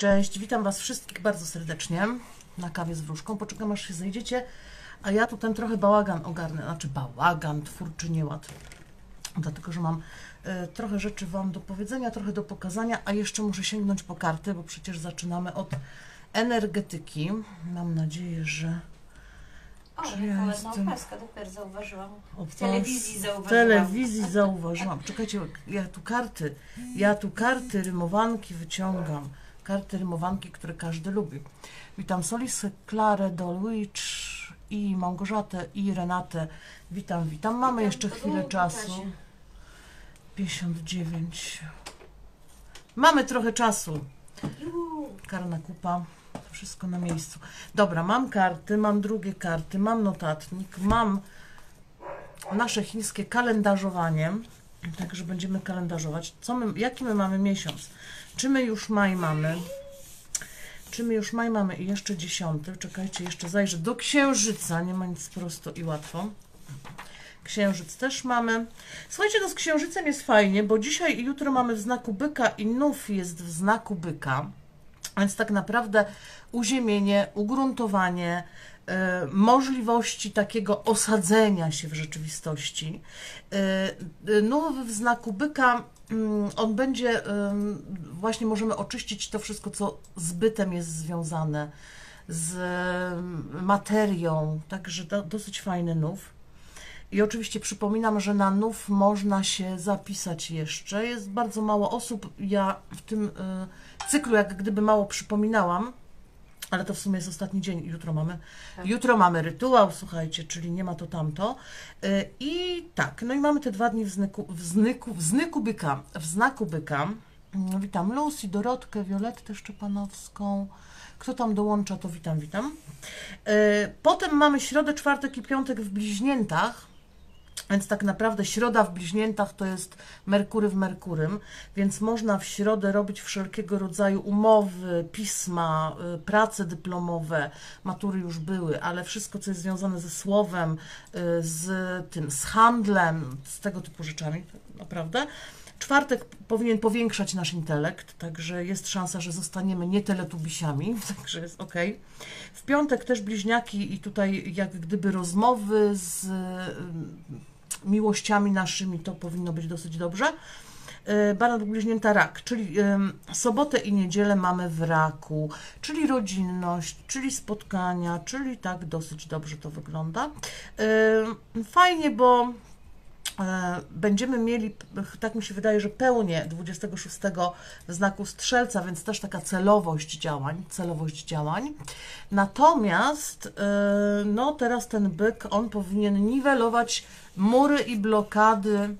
cześć, witam Was wszystkich bardzo serdecznie na kawie z wróżką. Poczekam, aż się zejdziecie, a ja tu ten trochę bałagan ogarnę, znaczy bałagan, twórczy nieład, dlatego, że mam trochę rzeczy Wam do powiedzenia, trochę do pokazania, a jeszcze muszę sięgnąć po karty, bo przecież zaczynamy od energetyki. Mam nadzieję, że... Ja jestem... opaskę dopiero zauważyłam. W telewizji zauważyłam. W telewizji zauważyłam. Czekajcie, ja tu karty rymowanki wyciągam. Karty rymowanki, które każdy lubi. Witam Solis, Klarę, Dolwicz i Małgorzatę i Renatę. Witam. Mamy jeszcze chwilę czasu. 59. Mamy trochę czasu. Karna kupa. Wszystko na miejscu. Dobra, mam karty, mam drugie karty, mam notatnik, mam nasze chińskie kalendarzowanie, także będziemy kalendarzować. Jaki my mamy miesiąc? Czy my już maj mamy? I jeszcze 10. Czekajcie, jeszcze zajrzę do księżyca, nie ma nic prosto i łatwo. Księżyc też mamy. Słuchajcie, no z księżycem jest fajnie, bo dzisiaj i jutro mamy w znaku byka i nów jest w znaku byka. Więc tak naprawdę uziemienie, ugruntowanie, możliwości takiego osadzenia się w rzeczywistości. Nów w znaku byka, on będzie, właśnie możemy oczyścić to wszystko, co z bytem jest związane, z materią, także dosyć fajny nów. I oczywiście przypominam, że na nów można się zapisać jeszcze. Jest bardzo mało osób. Ja w tym cyklu jak gdyby mało przypominałam, ale to w sumie jest ostatni dzień. Jutro mamy rytuał, słuchajcie, czyli nie ma to tamto. I tak, no i mamy te 2 dni w znaku byka. Witam Lucy, Dorotkę, Violettę Szczepanowską. Kto tam dołącza, to witam. Potem mamy środę, czwartek i piątek w bliźniętach. Więc tak naprawdę środa w bliźniętach to jest Merkury w Merkurym, więc można w środę robić wszelkiego rodzaju umowy, pisma, prace dyplomowe, matury już były, ale wszystko, co jest związane ze słowem, z handlem, z tego typu rzeczami, naprawdę. Czwartek powinien powiększać nasz intelekt, także jest szansa, że zostaniemy nie teletubisiami, także jest ok. W piątek też bliźniaki i tutaj jak gdyby rozmowy z miłościami naszymi, to powinno być dosyć dobrze. Baran lub bliźnięta rak, czyli sobotę i niedzielę mamy w raku, czyli rodzinność, czyli spotkania, czyli tak dosyć dobrze to wygląda. Fajnie, bo będziemy mieli, tak mi się wydaje, że pełnię 26 w znaku Strzelca, więc też taka celowość działań. Natomiast no teraz ten byk, on powinien niwelować mury i blokady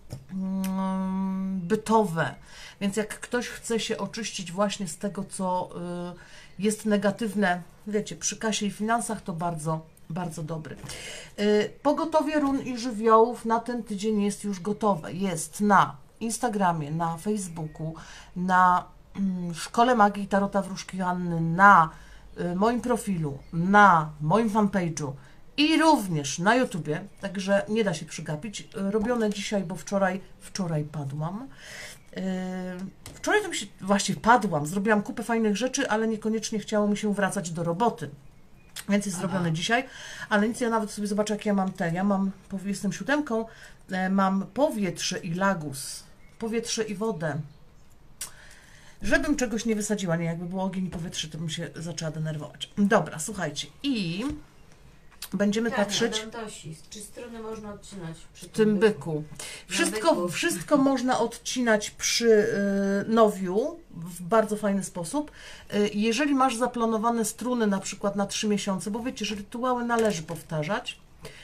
bytowe. Więc jak ktoś chce się oczyścić właśnie z tego, co jest negatywne, wiecie, przy kasie i finansach, to bardzo dobry. Pogotowie run i żywiołów na ten tydzień jest już gotowe. Jest na Instagramie, na Facebooku, na Szkole Magii Tarota Wróżki Joanny, na moim profilu, na moim fanpage'u i również na YouTubie, także nie da się przegapić. Robione dzisiaj, bo wczoraj padłam. Wczoraj to mi się właśnie padłam, zrobiłam kupę fajnych rzeczy, ale niekoniecznie chciało mi się wracać do roboty. Więc jest zrobione dzisiaj, ale nic, ja nawet sobie zobaczę, jak ja mam jestem 7, mam powietrze i lagus, powietrze i wodę. Żebym czegoś nie wysadziła, nie, jakby było ogień i powietrze, to bym się zaczęła denerwować. Dobra, słuchajcie, i będziemy patrzeć... Czy struny można odcinać przy tym byku? Wszystko można odcinać przy nowiu w bardzo fajny sposób. Jeżeli masz zaplanowane struny na przykład na 3 miesiące, bo wiecie, że rytuały należy powtarzać,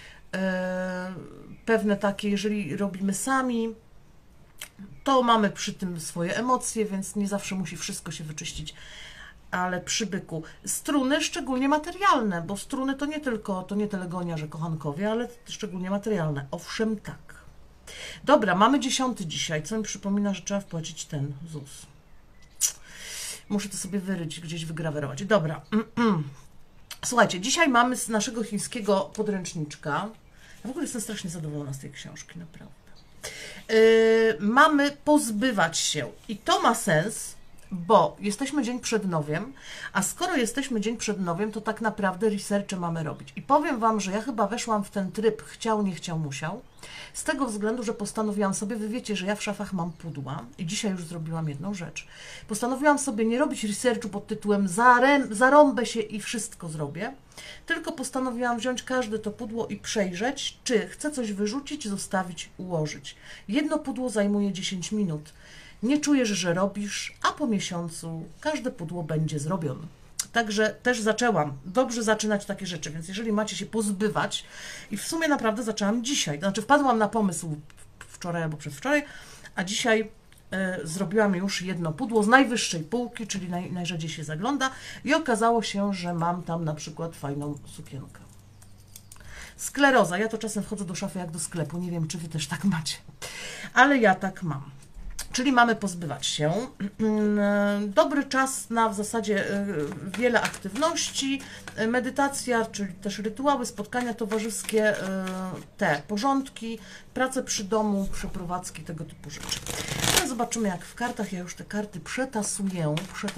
pewne takie, jeżeli robimy sami, to mamy przy tym swoje emocje, więc nie zawsze musi wszystko się wyczyścić. Ale przy byku struny szczególnie materialne, bo struny to nie telegonia, że kochankowie, ale szczególnie materialne. Owszem, tak. Dobra, mamy 10 dzisiaj, co mi przypomina, że trzeba wpłacić ten ZUS. Muszę to sobie wyryć, gdzieś wygrawerować. Dobra. Słuchajcie, dzisiaj mamy z naszego chińskiego podręczniczka. Ja w ogóle jestem strasznie zadowolona z tej książki, naprawdę. Mamy pozbywać się i to ma sens, bo jesteśmy dzień przed nowiem, a skoro jesteśmy dzień przed nowiem, to tak naprawdę researche mamy robić. I powiem Wam, że ja chyba weszłam w ten tryb chciał, nie chciał, musiał, z tego względu, że postanowiłam sobie, wy wiecie, że ja w szafach mam pudła i dzisiaj już zrobiłam jedną rzecz. Postanowiłam sobie nie robić researchu pod tytułem zarąbę się i wszystko zrobię, tylko postanowiłam wziąć każde to pudło i przejrzeć, czy chcę coś wyrzucić, zostawić, ułożyć. Jedno pudło zajmuje 10 minut. Nie czujesz, że robisz, a po miesiącu każde pudło będzie zrobione. Także też zaczęłam dobrze zaczynać takie rzeczy, więc jeżeli macie się pozbywać, i w sumie naprawdę zaczęłam dzisiaj, to znaczy wpadłam na pomysł wczoraj albo przedwczoraj, a dzisiaj zrobiłam już jedno pudło z najwyższej półki, czyli najrzadziej się zagląda i okazało się, że mam tam na przykład fajną sukienkę. Skleroza, ja to czasem wchodzę do szafy jak do sklepu, nie wiem, czy Wy też tak macie, ale ja tak mam. Czyli mamy pozbywać się. Dobry czas na w zasadzie wiele aktywności, medytacja, czyli też rytuały, spotkania towarzyskie, te porządki, prace przy domu, przeprowadzki, tego typu rzeczy. Ale zobaczymy jak w kartach, ja już te karty przetasuję.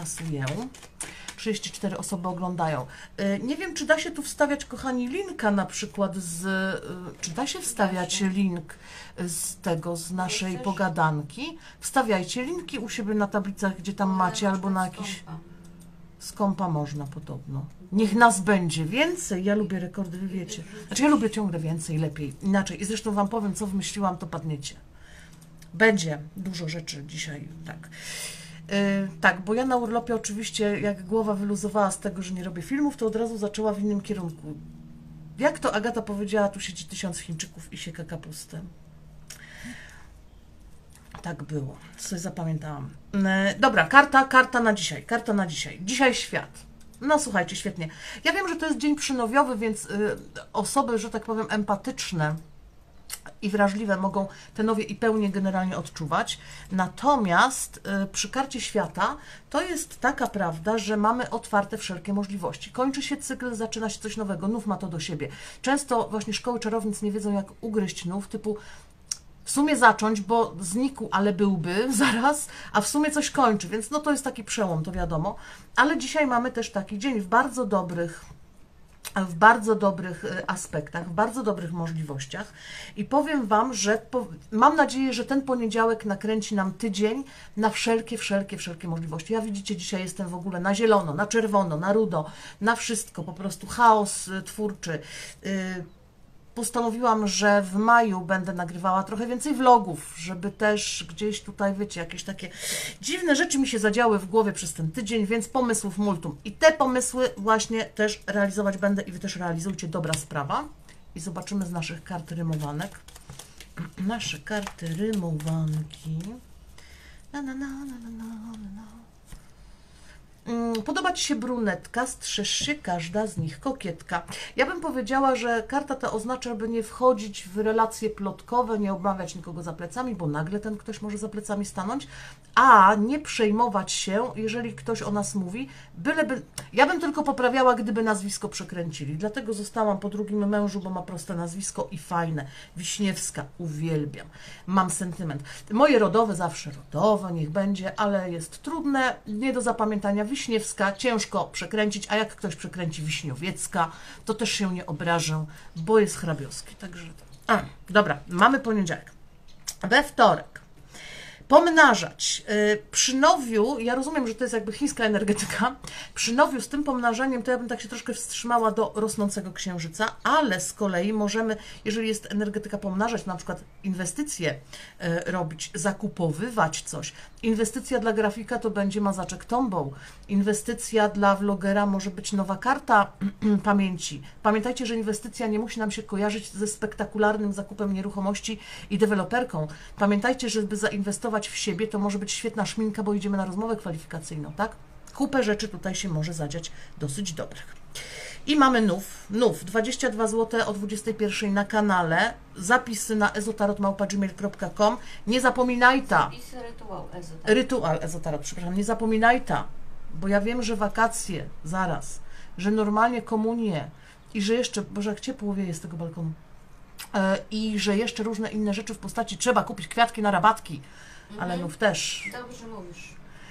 34 osoby oglądają. Nie wiem, czy da się tu wstawiać, kochani, linka na przykład czy da się wstawiać link z naszej pogadanki? Wstawiajcie linki u siebie na tablicach, gdzie tam macie, albo na jakiś... Z kompa można podobno. Niech nas będzie więcej. Ja lubię rekordy, wy wiecie. Znaczy ja lubię ciągle więcej, lepiej, inaczej. I zresztą Wam powiem, co wymyśliłam, to padniecie. Będzie dużo rzeczy dzisiaj, tak. Tak, bo ja na urlopie oczywiście, jak głowa wyluzowała z tego, że nie robię filmów, to od razu zaczęła w innym kierunku. Jak to Agata powiedziała, tu siedzi 1000 Chińczyków i sieka kapustę. Tak było, sobie zapamiętałam. Dobra, karta na dzisiaj, Dzisiaj świat. No słuchajcie, świetnie. Ja wiem, że to jest dzień przynowiowy, więc osoby, że tak powiem, empatyczne i wrażliwe mogą te nowie i pełnię generalnie odczuwać. Natomiast przy karcie świata to jest taka prawda, że mamy otwarte wszelkie możliwości. Kończy się cykl, zaczyna się coś nowego, nów ma to do siebie. Często właśnie szkoły czarownic nie wiedzą, jak ugryźć nów, typu w sumie zacząć, bo znikł, ale byłby zaraz, a w sumie coś kończy, więc no to jest taki przełom, to wiadomo. Ale dzisiaj mamy też taki dzień w bardzo dobrych aspektach, w bardzo dobrych możliwościach i powiem Wam, że mam nadzieję, że ten poniedziałek nakręci nam tydzień na wszelkie możliwości. Ja widzicie, dzisiaj jestem w ogóle na zielono, na czerwono, na rudo, na wszystko, po prostu chaos twórczy. Postanowiłam, że w maju będę nagrywała trochę więcej vlogów, żeby też gdzieś tutaj, wiecie, jakieś takie dziwne rzeczy mi się zadziały w głowie przez ten tydzień, więc pomysłów multum. I te pomysły właśnie też realizować będę i Wy też realizujcie, dobra sprawa. I zobaczymy z naszych kart rymowanek. Nasze karty rymowanki. Podoba Ci się brunetka, strzeż się, każda z nich kokietka. Ja bym powiedziała, że karta ta oznacza, by nie wchodzić w relacje plotkowe, nie obawiać nikogo za plecami, bo nagle ten ktoś może za plecami stanąć, a nie przejmować się, jeżeli ktoś o nas mówi, byleby... Ja bym tylko poprawiała, gdyby nazwisko przekręcili. Dlatego zostałam po drugim mężu, bo ma proste nazwisko i fajne. Wiśniewska, uwielbiam. Mam sentyment. Moje rodowe zawsze rodowe, niech będzie, ale jest trudne, nie do zapamiętania. Wiśniewska, ciężko przekręcić, a jak ktoś przekręci Wiśniowiecka, to też się nie obrażę, bo jest hrabiowski. Także dobra, mamy poniedziałek. We wtorek. Pomnażać. Przy nowiu, ja rozumiem, że to jest jakby chińska energetyka, przy nowiu z tym pomnażaniem to ja bym tak się troszkę wstrzymała do rosnącego księżyca, ale z kolei możemy, jeżeli jest energetyka pomnażać, na przykład inwestycje robić, zakupowywać coś. Inwestycja dla grafika to będzie mazaczek tombą. Inwestycja dla vlogera może być nowa karta pamięci. Pamiętajcie, że inwestycja nie musi nam się kojarzyć ze spektakularnym zakupem nieruchomości i deweloperką. Pamiętajcie, żeby zainwestować w siebie, to może być świetna szminka, bo idziemy na rozmowę kwalifikacyjną, tak? Kupę rzeczy tutaj się może zadziać dosyć dobrych. I mamy nów, 22 zł o 21 na kanale, zapisy na ezotarot@gmail.com. Nie zapominaj Zapisy rytuał ezotarot, przepraszam, nie zapominaj bo ja wiem, że wakacje, zaraz, że normalnie komunie i że jeszcze, Boże, jak ciepło wieje z tego balkonu, i że jeszcze różne inne rzeczy w postaci, trzeba kupić kwiatki na rabatki, ale nów też. Dobrze mówisz.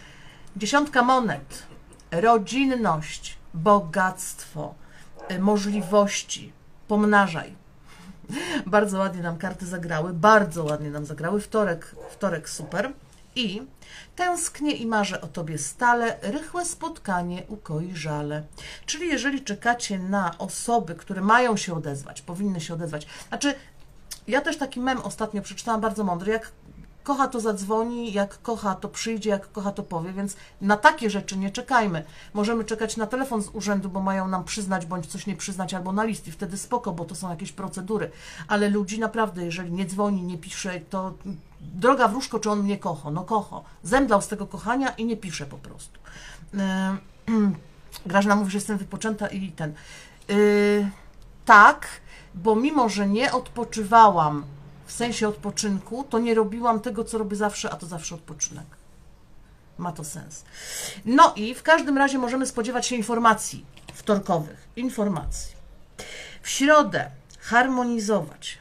10 monet, rodzinność, bogactwo, możliwości, pomnażaj. Bardzo ładnie nam karty zagrały, bardzo ładnie nam zagrały. Wtorek super. I tęsknię i marzę o Tobie stale, rychłe spotkanie ukoi żale. Czyli jeżeli czekacie na osoby, które mają się odezwać, powinny się odezwać. Znaczy, ja też taki mem ostatnio przeczytałam, bardzo mądry, jak kocha to zadzwoni, jak kocha to przyjdzie, jak kocha to powie, więc na takie rzeczy nie czekajmy. Możemy czekać na telefon z urzędu, bo mają nam przyznać, bądź coś nie przyznać, albo na list i wtedy spoko, bo to są jakieś procedury. Ale ludzi naprawdę, jeżeli nie dzwoni, nie pisze, to droga wróżko, czy on mnie kocha? No kocha. Zemdlał z tego kochania i nie pisze po prostu. Grażyna mówi, że jestem wypoczęta i ten. Tak, bo mimo, że nie odpoczywałam w sensie odpoczynku, to nie robiłam tego, co robię zawsze, a to zawsze odpoczynek. Ma to sens. No i w każdym razie możemy spodziewać się informacji wtorkowych. Informacji. W środę harmonizować.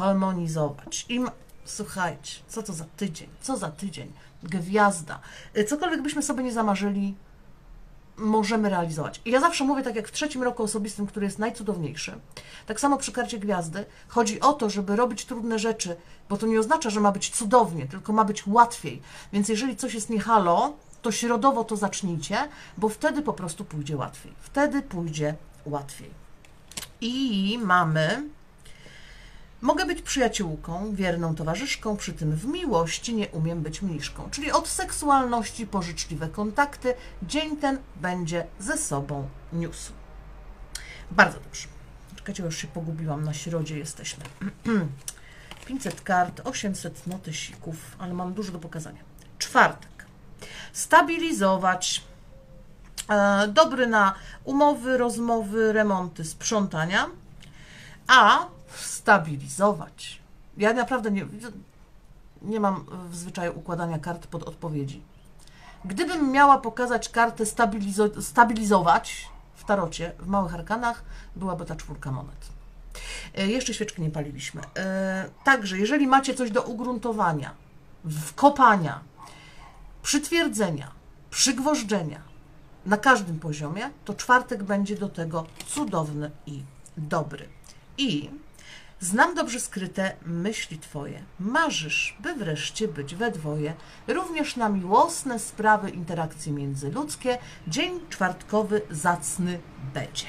Słuchajcie, co to za tydzień? Co za tydzień? Gwiazda. Cokolwiek byśmy sobie nie zamarzyli, możemy realizować. I ja zawsze mówię, tak jak w 3. roku osobistym, który jest najcudowniejszy, tak samo przy karcie gwiazdy, chodzi o to, żeby robić trudne rzeczy, bo to nie oznacza, że ma być cudownie, tylko ma być łatwiej. Więc jeżeli coś jest nie halo, to środowo to zacznijcie, bo wtedy po prostu pójdzie łatwiej. Wtedy pójdzie łatwiej. I mamy... Mogę być przyjaciółką, wierną towarzyszką, przy tym w miłości nie umiem być mniszką. Czyli od seksualności po życzliwe kontakty dzień ten będzie ze sobą niósł. Bardzo dobrze. Czekajcie, już się pogubiłam, na środzie jesteśmy. 500 kart, 800 notysików, ale mam dużo do pokazania. Czwartek. Stabilizować. Dobry na umowy, rozmowy, remonty, sprzątania. A stabilizować. Ja naprawdę nie mam w zwyczaju układania kart pod odpowiedzi. Gdybym miała pokazać kartę stabilizować w tarocie, w małych arkanach, byłaby ta 4 monet. Jeszcze świeczki nie paliliśmy. Także, jeżeli macie coś do ugruntowania, wkopania, przytwierdzenia, przygwożdżenia na każdym poziomie, to czwartek będzie do tego cudowny i dobry. I znam dobrze skryte myśli Twoje. Marzysz, by wreszcie być we dwoje. Również na miłosne sprawy, interakcje międzyludzkie dzień czwartkowy zacny będzie.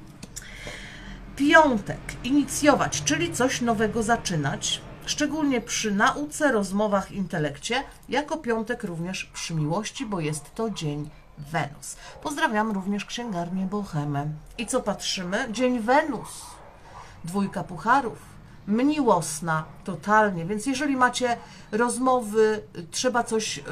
Piątek. Inicjować, czyli coś nowego zaczynać, szczególnie przy nauce, rozmowach, intelekcie. Jako piątek również przy miłości, bo jest to dzień Wenus. Pozdrawiam również księgarnię Bohemę. I co patrzymy? Dzień Wenus. 2 pucharów. Miłosna totalnie, więc jeżeli macie rozmowy, trzeba coś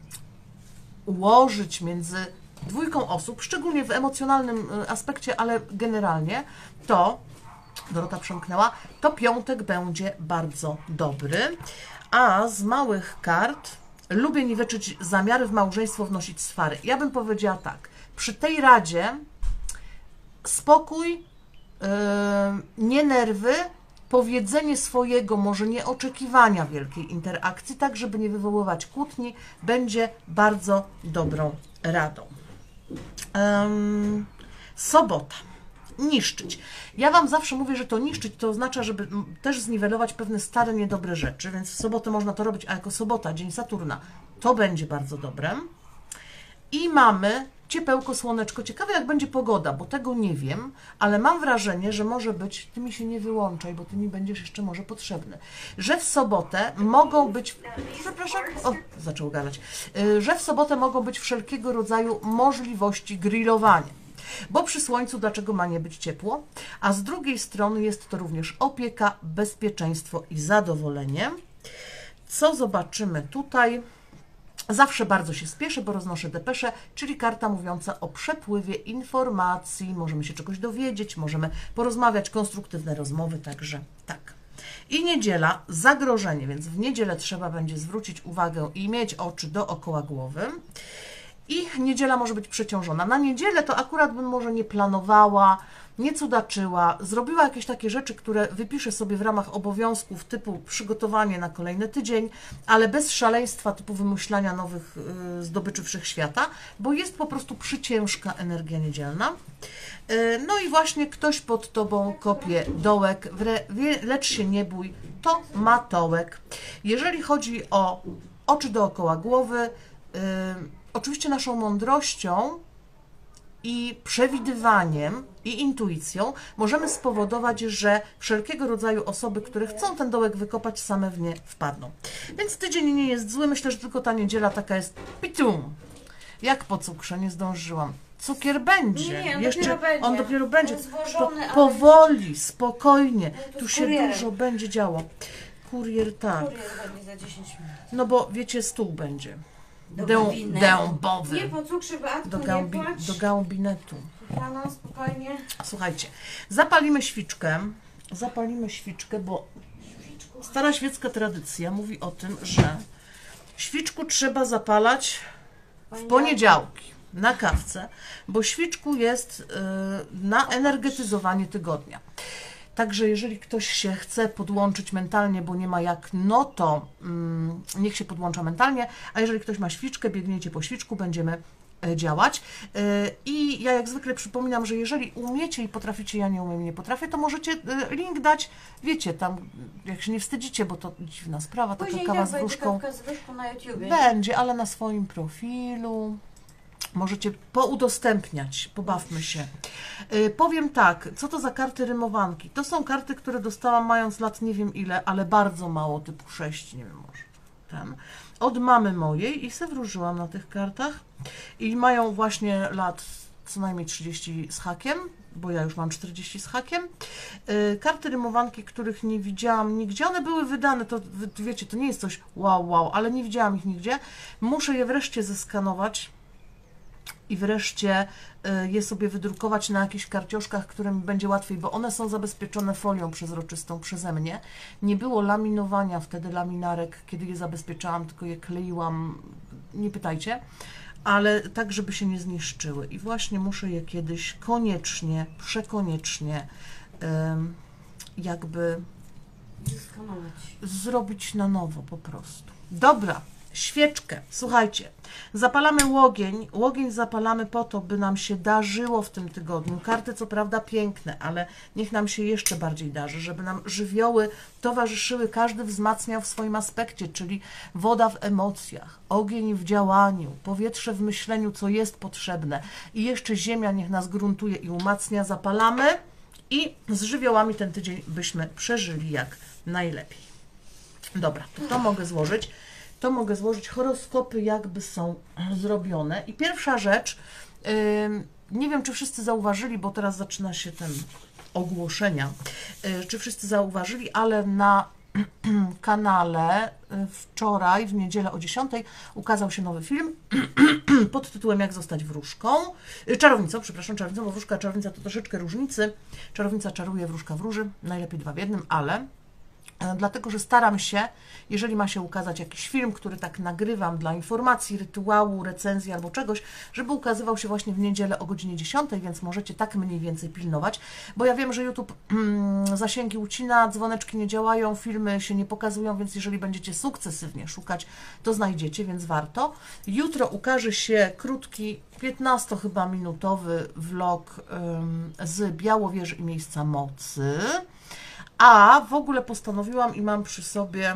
ułożyć między 2 osób, szczególnie w emocjonalnym aspekcie, ale generalnie, to Dorota przemknęła, to piątek będzie bardzo dobry. A z małych kart lubię niweczyć zamiary w małżeństwo, wnosić swary. Ja bym powiedziała tak, przy tej radzie spokój, nie nerwy, powiedzenie swojego, może nie oczekiwania wielkiej interakcji, tak żeby nie wywoływać kłótni, będzie bardzo dobrą radą. Sobota. Niszczyć. Ja Wam zawsze mówię, że to niszczyć to oznacza, żeby też zniwelować pewne stare, niedobre rzeczy, więc w sobotę można to robić, a jako sobota, dzień Saturna, to będzie bardzo dobre. I mamy ciepełko, słoneczko. Ciekawe, jak będzie pogoda, bo tego nie wiem, ale mam wrażenie, że może być, Ty mi się nie wyłączaj, bo Ty mi będziesz jeszcze może potrzebny, że w sobotę mogą być, przepraszam, o, zaczął gadać, że w sobotę mogą być wszelkiego rodzaju możliwości grillowania. Bo przy słońcu dlaczego ma nie być ciepło? A z drugiej strony jest to również opieka, bezpieczeństwo i zadowolenie. Co zobaczymy tutaj? Zawsze bardzo się spieszę, bo roznoszę depeszę, czyli karta mówiąca o przepływie informacji. Możemy się czegoś dowiedzieć, możemy porozmawiać, konstruktywne rozmowy, także tak. I niedziela, zagrożenie, więc w niedzielę trzeba będzie zwrócić uwagę i mieć oczy dookoła głowy. i niedziela może być przeciążona. Na niedzielę to akurat bym może nie planowała, nie cudaczyła, zrobiła jakieś takie rzeczy, które wypiszę sobie w ramach obowiązków typu przygotowanie na kolejny tydzień, ale bez szaleństwa typu wymyślania nowych zdobyczy wszechświata, bo jest po prostu przyciężka energia niedzielna. No i właśnie ktoś pod Tobą kopie dołek, lecz się nie bój, to matołek. Jeżeli chodzi o oczy dookoła głowy, oczywiście naszą mądrością i przewidywaniem i intuicją możemy spowodować, że wszelkiego rodzaju osoby, które chcą ten dołek wykopać, same w nie wpadną. Więc tydzień nie jest zły, myślę, że tylko ta niedziela taka jest pitum. Jak po cukrze, nie zdążyłam. Cukier będzie. Nie, jeszcze on dopiero będzie. Złożony, Powoli, spokojnie. No Tu się dużo będzie działo. Kurier, tak. Kurier będzie za 10 minut. No bo wiecie, stół będzie. Dębowy. Nie po cukrze, Beatko, Do gabinetu. Rano, spokojnie. Słuchajcie, zapalimy świczkę, bo stara świecka tradycja mówi o tym, że świczku trzeba zapalać w poniedziałki na kawce, bo świczku jest na energetyzowanie tygodnia. Także jeżeli ktoś się chce podłączyć mentalnie, bo nie ma jak, no to niech się podłącza mentalnie, a jeżeli ktoś ma świczkę, biegniecie po świczku, będziemy działać. I ja jak zwykle przypominam, że jeżeli umiecie i potraficie, ja nie umiem, nie potrafię, to możecie link dać, wiecie, tam jak się nie wstydzicie, bo to dziwna sprawa, taka kawa z wróżką na YouTubie. będzie, ale na swoim profilu. Możecie poudostępniać, pobawmy się. Powiem tak, co to za karty rymowanki? To są karty, które dostałam mając lat nie wiem ile, ale bardzo mało, typu 6, nie wiem, może ten. Od mamy mojej i se wróżyłam na tych kartach. I mają właśnie lat co najmniej 30 z hakiem, bo ja już mam 40 z hakiem. Karty rymowanki, których nie widziałam nigdzie, one były wydane, to wiecie, to nie jest coś wow, ale nie widziałam ich nigdzie. Muszę je wreszcie zeskanować i wreszcie je sobie wydrukować na jakichś karcioszkach, którym będzie łatwiej, bo one są zabezpieczone folią przezroczystą przeze mnie. Nie było laminowania wtedy laminarek, kiedy je zabezpieczałam, tylko je kleiłam, nie pytajcie, ale tak, żeby się nie zniszczyły. I właśnie muszę je kiedyś koniecznie, przekoniecznie jakby zrobić na nowo po prostu. Dobra. Świeczkę. Słuchajcie, zapalamy łogień. Łogień zapalamy po to, by nam się darzyło w tym tygodniu. Karty co prawda piękne, ale niech nam się jeszcze bardziej darzy, żeby nam żywioły towarzyszyły, każdy wzmacniał w swoim aspekcie, czyli woda w emocjach, ogień w działaniu, powietrze w myśleniu, co jest potrzebne i jeszcze ziemia niech nas gruntuje i umacnia. Zapalamy i z żywiołami ten tydzień byśmy przeżyli jak najlepiej. Dobra, to mogę złożyć. To mogę złożyć, horoskopy jakby są zrobione. I pierwsza rzecz, nie wiem, czy wszyscy zauważyli, bo teraz zaczyna się ten ogłoszenia, czy wszyscy zauważyli, ale na kanale wczoraj, w niedzielę o 10 ukazał się nowy film pod tytułem Jak zostać wróżką, czarownicą, bo wróżka a czarownica to troszeczkę różnicy. Czarownica czaruje, wróżka wróży, najlepiej 2 w 1, ale dlatego, że staram się, jeżeli ma się ukazać jakiś film, który tak nagrywam dla informacji, rytuału, recenzji albo czegoś, żeby ukazywał się właśnie w niedzielę o godzinie 10, więc możecie tak mniej więcej pilnować, bo ja wiem, że YouTube zasięgi ucina, dzwoneczki nie działają, filmy się nie pokazują, więc jeżeli będziecie sukcesywnie szukać, to znajdziecie, więc warto. Jutro ukaże się krótki, 15 chyba minutowy vlog z Białowieży i Miejsca Mocy. A w ogóle postanowiłam i mam przy sobie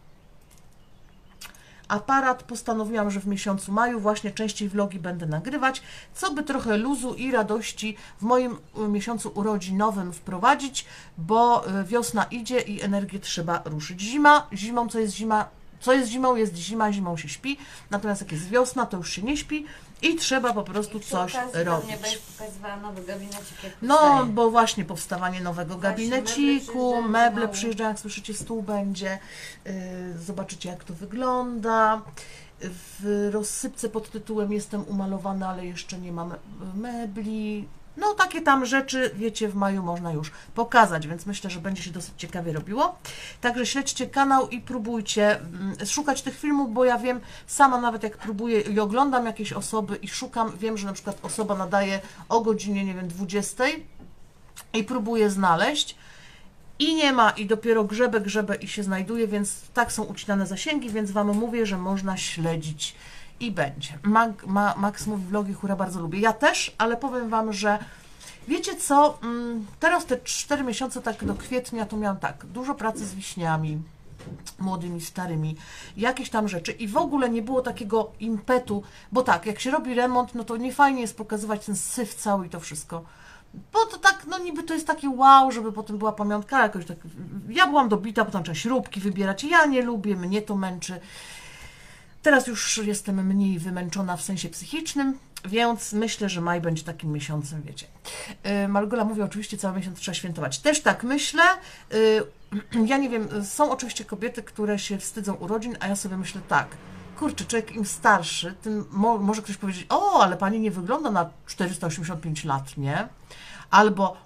aparat, postanowiłam, że w miesiącu maju właśnie częściej vlogi będę nagrywać, co by trochę luzu i radości w moim miesiącu urodzinowym wprowadzić, bo wiosna idzie i energię trzeba ruszyć. Zimą co jest zima, jest zima, zimą się śpi, natomiast jak jest wiosna, to już się nie śpi i trzeba po prostu coś robić. Nie będziesz pokazywała nowy gabinecik, jak no, powstaje. bo właśnie powstawanie nowego gabineciku, meble przyjeżdżają, jak słyszycie, stół będzie, zobaczycie jak to wygląda. W rozsypce pod tytułem Jestem umalowana, ale jeszcze nie mam mebli. No takie tam rzeczy, wiecie, w maju można już pokazać, więc myślę, że będzie się dosyć ciekawie robiło. Także śledźcie kanał i próbujcie szukać tych filmów, bo ja wiem, sama nawet jak próbuję i oglądam jakieś osoby i szukam, wiem, że na przykład osoba nadaje o godzinie, nie wiem, 20 i próbuję znaleźć i nie ma i dopiero grzebę i się znajduje, więc tak są ucinane zasięgi, więc Wam mówię, że można śledzić i będzie. Max mówi vlogi, hura, bardzo lubię. Ja też, ale powiem Wam, że wiecie co, teraz te 4 miesiące tak do kwietnia to miałam tak, dużo pracy z wiśniami, młodymi, starymi, jakieś tam rzeczy i w ogóle nie było takiego impetu, bo tak, jak się robi remont, no to nie fajnie jest pokazywać ten syf cały i to wszystko. Bo to tak, no niby to jest takie wow, żeby potem była pamiątka jakoś tak. Ja byłam dobita, potem trzeba śrubki wybierać. Ja nie lubię, mnie to męczy. Teraz już jestem mniej wymęczona w sensie psychicznym, więc myślę, że maj będzie takim miesiącem, wiecie. Margola mówi, oczywiście cały miesiąc trzeba świętować. Też tak myślę. Ja nie wiem, są oczywiście kobiety, które się wstydzą urodzin, a ja sobie myślę tak. Kurczę, człowiek im starszy, tym może ktoś powiedzieć, o, ale pani nie wygląda na 485 lat, nie? Albo,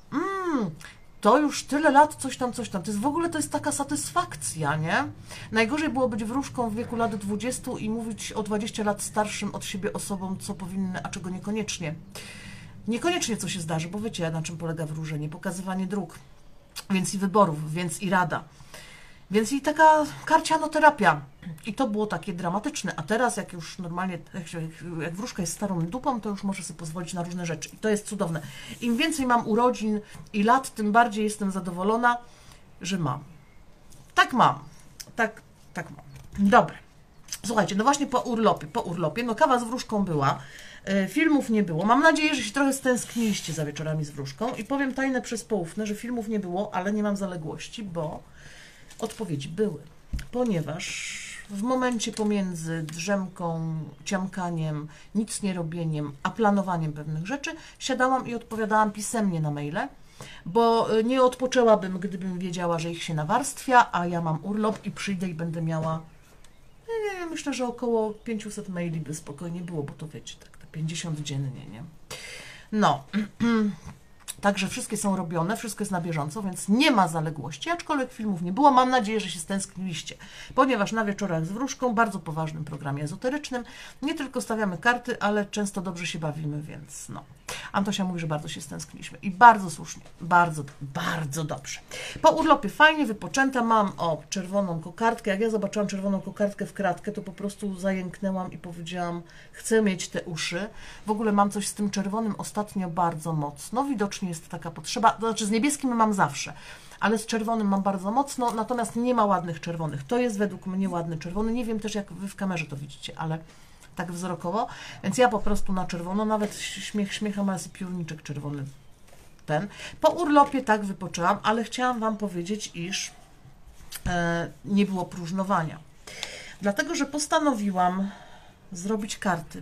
to już tyle lat, coś tam. To jest w ogóle, to jest taka satysfakcja, nie? Najgorzej było być wróżką w wieku lat 20 i mówić o 20 lat starszym od siebie osobom, co powinny, a czego niekoniecznie. Niekoniecznie co się zdarzy, bo wiecie, na czym polega wróżenie, pokazywanie dróg, więc i wyborów, więc i rada. Więc i taka karcianoterapia. I to było takie dramatyczne. A teraz, jak już normalnie, jak wróżka jest starą dupą, to już może sobie pozwolić na różne rzeczy. I to jest cudowne. Im więcej mam urodzin i lat, tym bardziej jestem zadowolona, że mam. Tak mam. Tak mam. Dobra. Słuchajcie, no właśnie po urlopie, no kawa z wróżką była, filmów nie było. Mam nadzieję, że się trochę stęskniliście za wieczorami z wróżką i powiem tajne przez poufne, że filmów nie było, ale nie mam zaległości, bo odpowiedzi były, ponieważ w momencie pomiędzy drzemką, ciamkaniem, nic nie robieniem, a planowaniem pewnych rzeczy, siadałam i odpowiadałam pisemnie na maile, bo nie odpoczęłabym, gdybym wiedziała, że ich się nawarstwia, a ja mam urlop i przyjdę i będę miała, myślę, że około 500 maili by spokojnie było, bo to wiecie, tak 50 dziennie, nie? No, także wszystkie są robione, wszystko jest na bieżąco, więc nie ma zaległości, aczkolwiek filmów nie było. Mam nadzieję, że się stęskniliście, ponieważ na wieczorach z wróżką, bardzo poważnym programie ezoterycznym, nie tylko stawiamy karty, ale często dobrze się bawimy, więc no. Antosia mówi, że bardzo się stęskniliśmy i bardzo słusznie, bardzo dobrze. Po urlopie fajnie, wypoczęta, mam czerwoną kokardkę. Jak ja zobaczyłam czerwoną kokardkę w kratkę, to po prostu zajęknęłam i powiedziałam, chcę mieć te uszy. W ogóle mam coś z tym czerwonym ostatnio bardzo mocno, widocznie jest taka potrzeba, to znaczy z niebieskim mam zawsze, ale z czerwonym mam bardzo mocno, natomiast nie ma ładnych czerwonych. To jest według mnie ładny czerwony, nie wiem też jak Wy w kamerze to widzicie, ale tak wzrokowo, więc ja po prostu na czerwono, nawet śmiechem, ale jest piórniczek czerwony ten. Po urlopie tak wypoczęłam, ale chciałam Wam powiedzieć, iż nie było próżnowania. Dlatego, że postanowiłam zrobić karty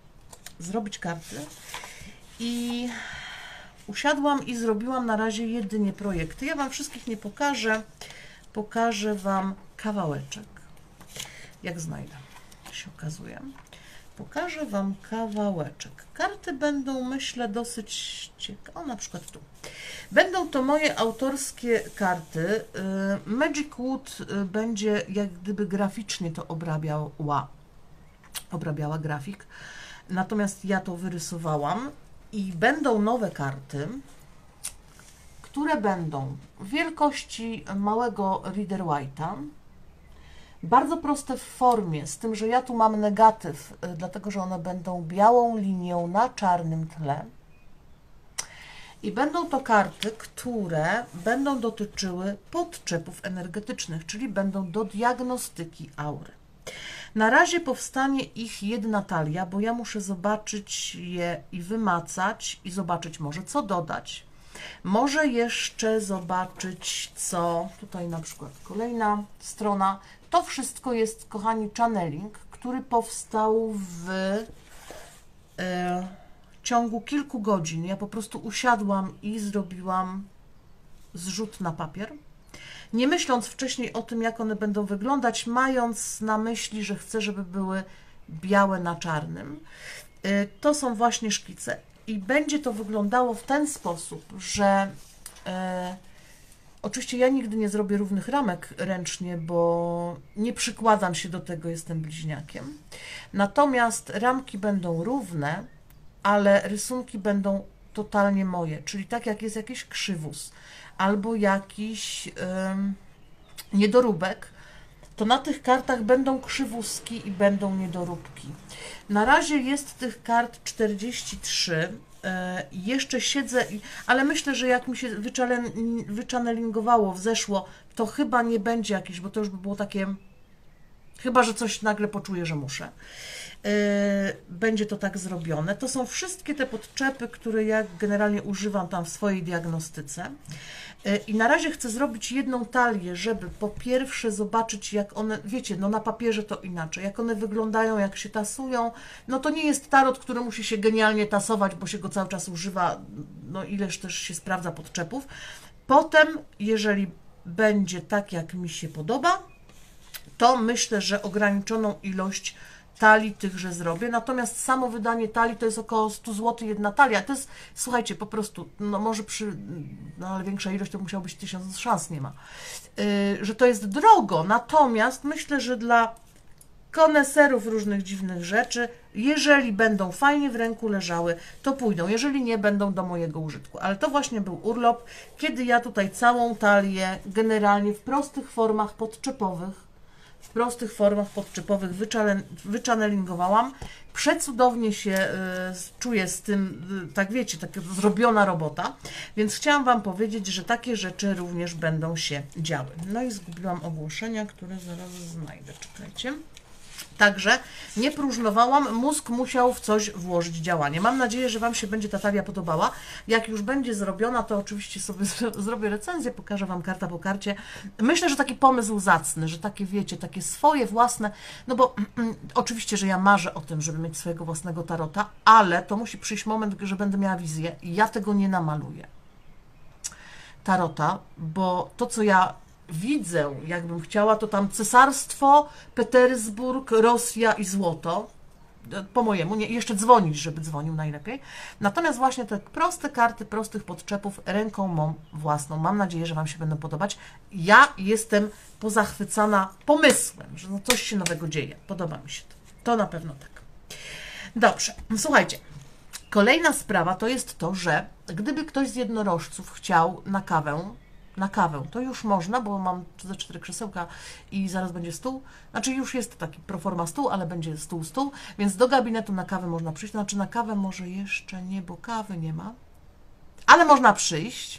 i usiadłam i zrobiłam na razie jedynie projekty. Ja Wam wszystkich nie pokażę, pokażę Wam kawałeczek, jak znajdę, się okazuje. Pokażę Wam kawałeczek. Karty będą, myślę, dosyć ciekawe. O, na przykład tu. Będą to moje autorskie karty. Magic Wood będzie jak gdyby graficznie to obrabiała grafik. Natomiast ja to wyrysowałam i będą nowe karty, które będą wielkości małego Rider White'a. Bardzo proste w formie, z tym, że ja tu mam negatyw, dlatego, że one będą białą linią na czarnym tle. I będą to karty, które będą dotyczyły podczepów energetycznych, czyli będą do diagnostyki aury. Na razie powstanie ich jedna talia, bo ja muszę zobaczyć je i wymacać i zobaczyć może co dodać. Może jeszcze zobaczyć co, tutaj na przykład kolejna strona. To wszystko jest, kochani, channeling, który powstał w ciągu kilku godzin. Ja po prostu usiadłam i zrobiłam zrzut na papier, nie myśląc wcześniej o tym, jak one będą wyglądać, mając na myśli, że chcę, żeby były białe na czarnym. To są właśnie szkice. I będzie to wyglądało w ten sposób, że oczywiście ja nigdy nie zrobię równych ramek ręcznie, bo nie przykładam się do tego, jestem bliźniakiem. Natomiast ramki będą równe, ale rysunki będą totalnie moje, czyli tak jak jest jakiś krzywus albo jakiś niedoróbek, to na tych kartach będą krzywuski i będą niedoróbki. Na razie jest tych kart 43, jeszcze siedzę, ale myślę, że jak mi się wyczanelingowało, wzeszło, to chyba nie będzie jakieś, bo to już by było takie, chyba że coś nagle poczuję, że muszę. Będzie to tak zrobione. To są wszystkie te podczepy, które ja generalnie używam tam w swojej diagnostyce. I na razie chcę zrobić jedną talię, żeby po pierwsze zobaczyć, jak one, wiecie, no na papierze to inaczej, jak one wyglądają, jak się tasują. No to nie jest tarot, który musi się genialnie tasować, bo się go cały czas używa, no ileż też się sprawdza podczepów. Potem, jeżeli będzie tak, jak mi się podoba, to myślę, że ograniczoną ilość talii tychże zrobię, natomiast samo wydanie talii to jest około 100 zł jedna talia. To jest, słuchajcie, po prostu, no może no ale większa ilość to musiało być 1000, szans nie ma, że to jest drogo, natomiast myślę, że dla koneserów różnych dziwnych rzeczy, jeżeli będą fajnie w ręku leżały, to pójdą, jeżeli nie, będą do mojego użytku. Ale to właśnie był urlop, kiedy ja tutaj całą talię generalnie w prostych formach podczepowych wyczanelingowałam. Przecudownie się czuję z tym, tak wiecie, taka zrobiona robota, więc chciałam Wam powiedzieć, że takie rzeczy również będą się działy. No i zgubiłam ogłoszenia, które zaraz znajdę, czekajcie. Także nie próżnowałam, mózg musiał w coś włożyć działanie. Mam nadzieję, że Wam się będzie ta talia podobała. Jak już będzie zrobiona, to oczywiście sobie zrobię recenzję, pokażę Wam karta po karcie. Myślę, że taki pomysł zacny, że takie, wiecie, takie swoje własne, no bo oczywiście, że ja marzę o tym, żeby mieć swojego własnego tarota, ale to musi przyjść moment, że będę miała wizję i ja tego nie namaluję. Tarota, bo to, co ja widzę, jakbym chciała, to tam cesarstwo, Petersburg, Rosja i złoto. Po mojemu, nie, jeszcze dzwonić, żeby dzwonił najlepiej. Natomiast właśnie te proste karty, prostych podczepów ręką mą własną. Mam nadzieję, że Wam się będą podobać. Ja jestem pozachwycana pomysłem, że no coś się nowego dzieje. Podoba mi się to. To na pewno tak. Dobrze, słuchajcie. Kolejna sprawa to jest to, że gdyby ktoś z jednorożców chciał na kawę, to już można, bo mam ze 4 krzesełka i zaraz będzie stół. Znaczy już jest taki proforma stół, ale będzie stół, więc do gabinetu na kawę można przyjść. Znaczy na kawę może jeszcze nie, bo kawy nie ma, ale można przyjść.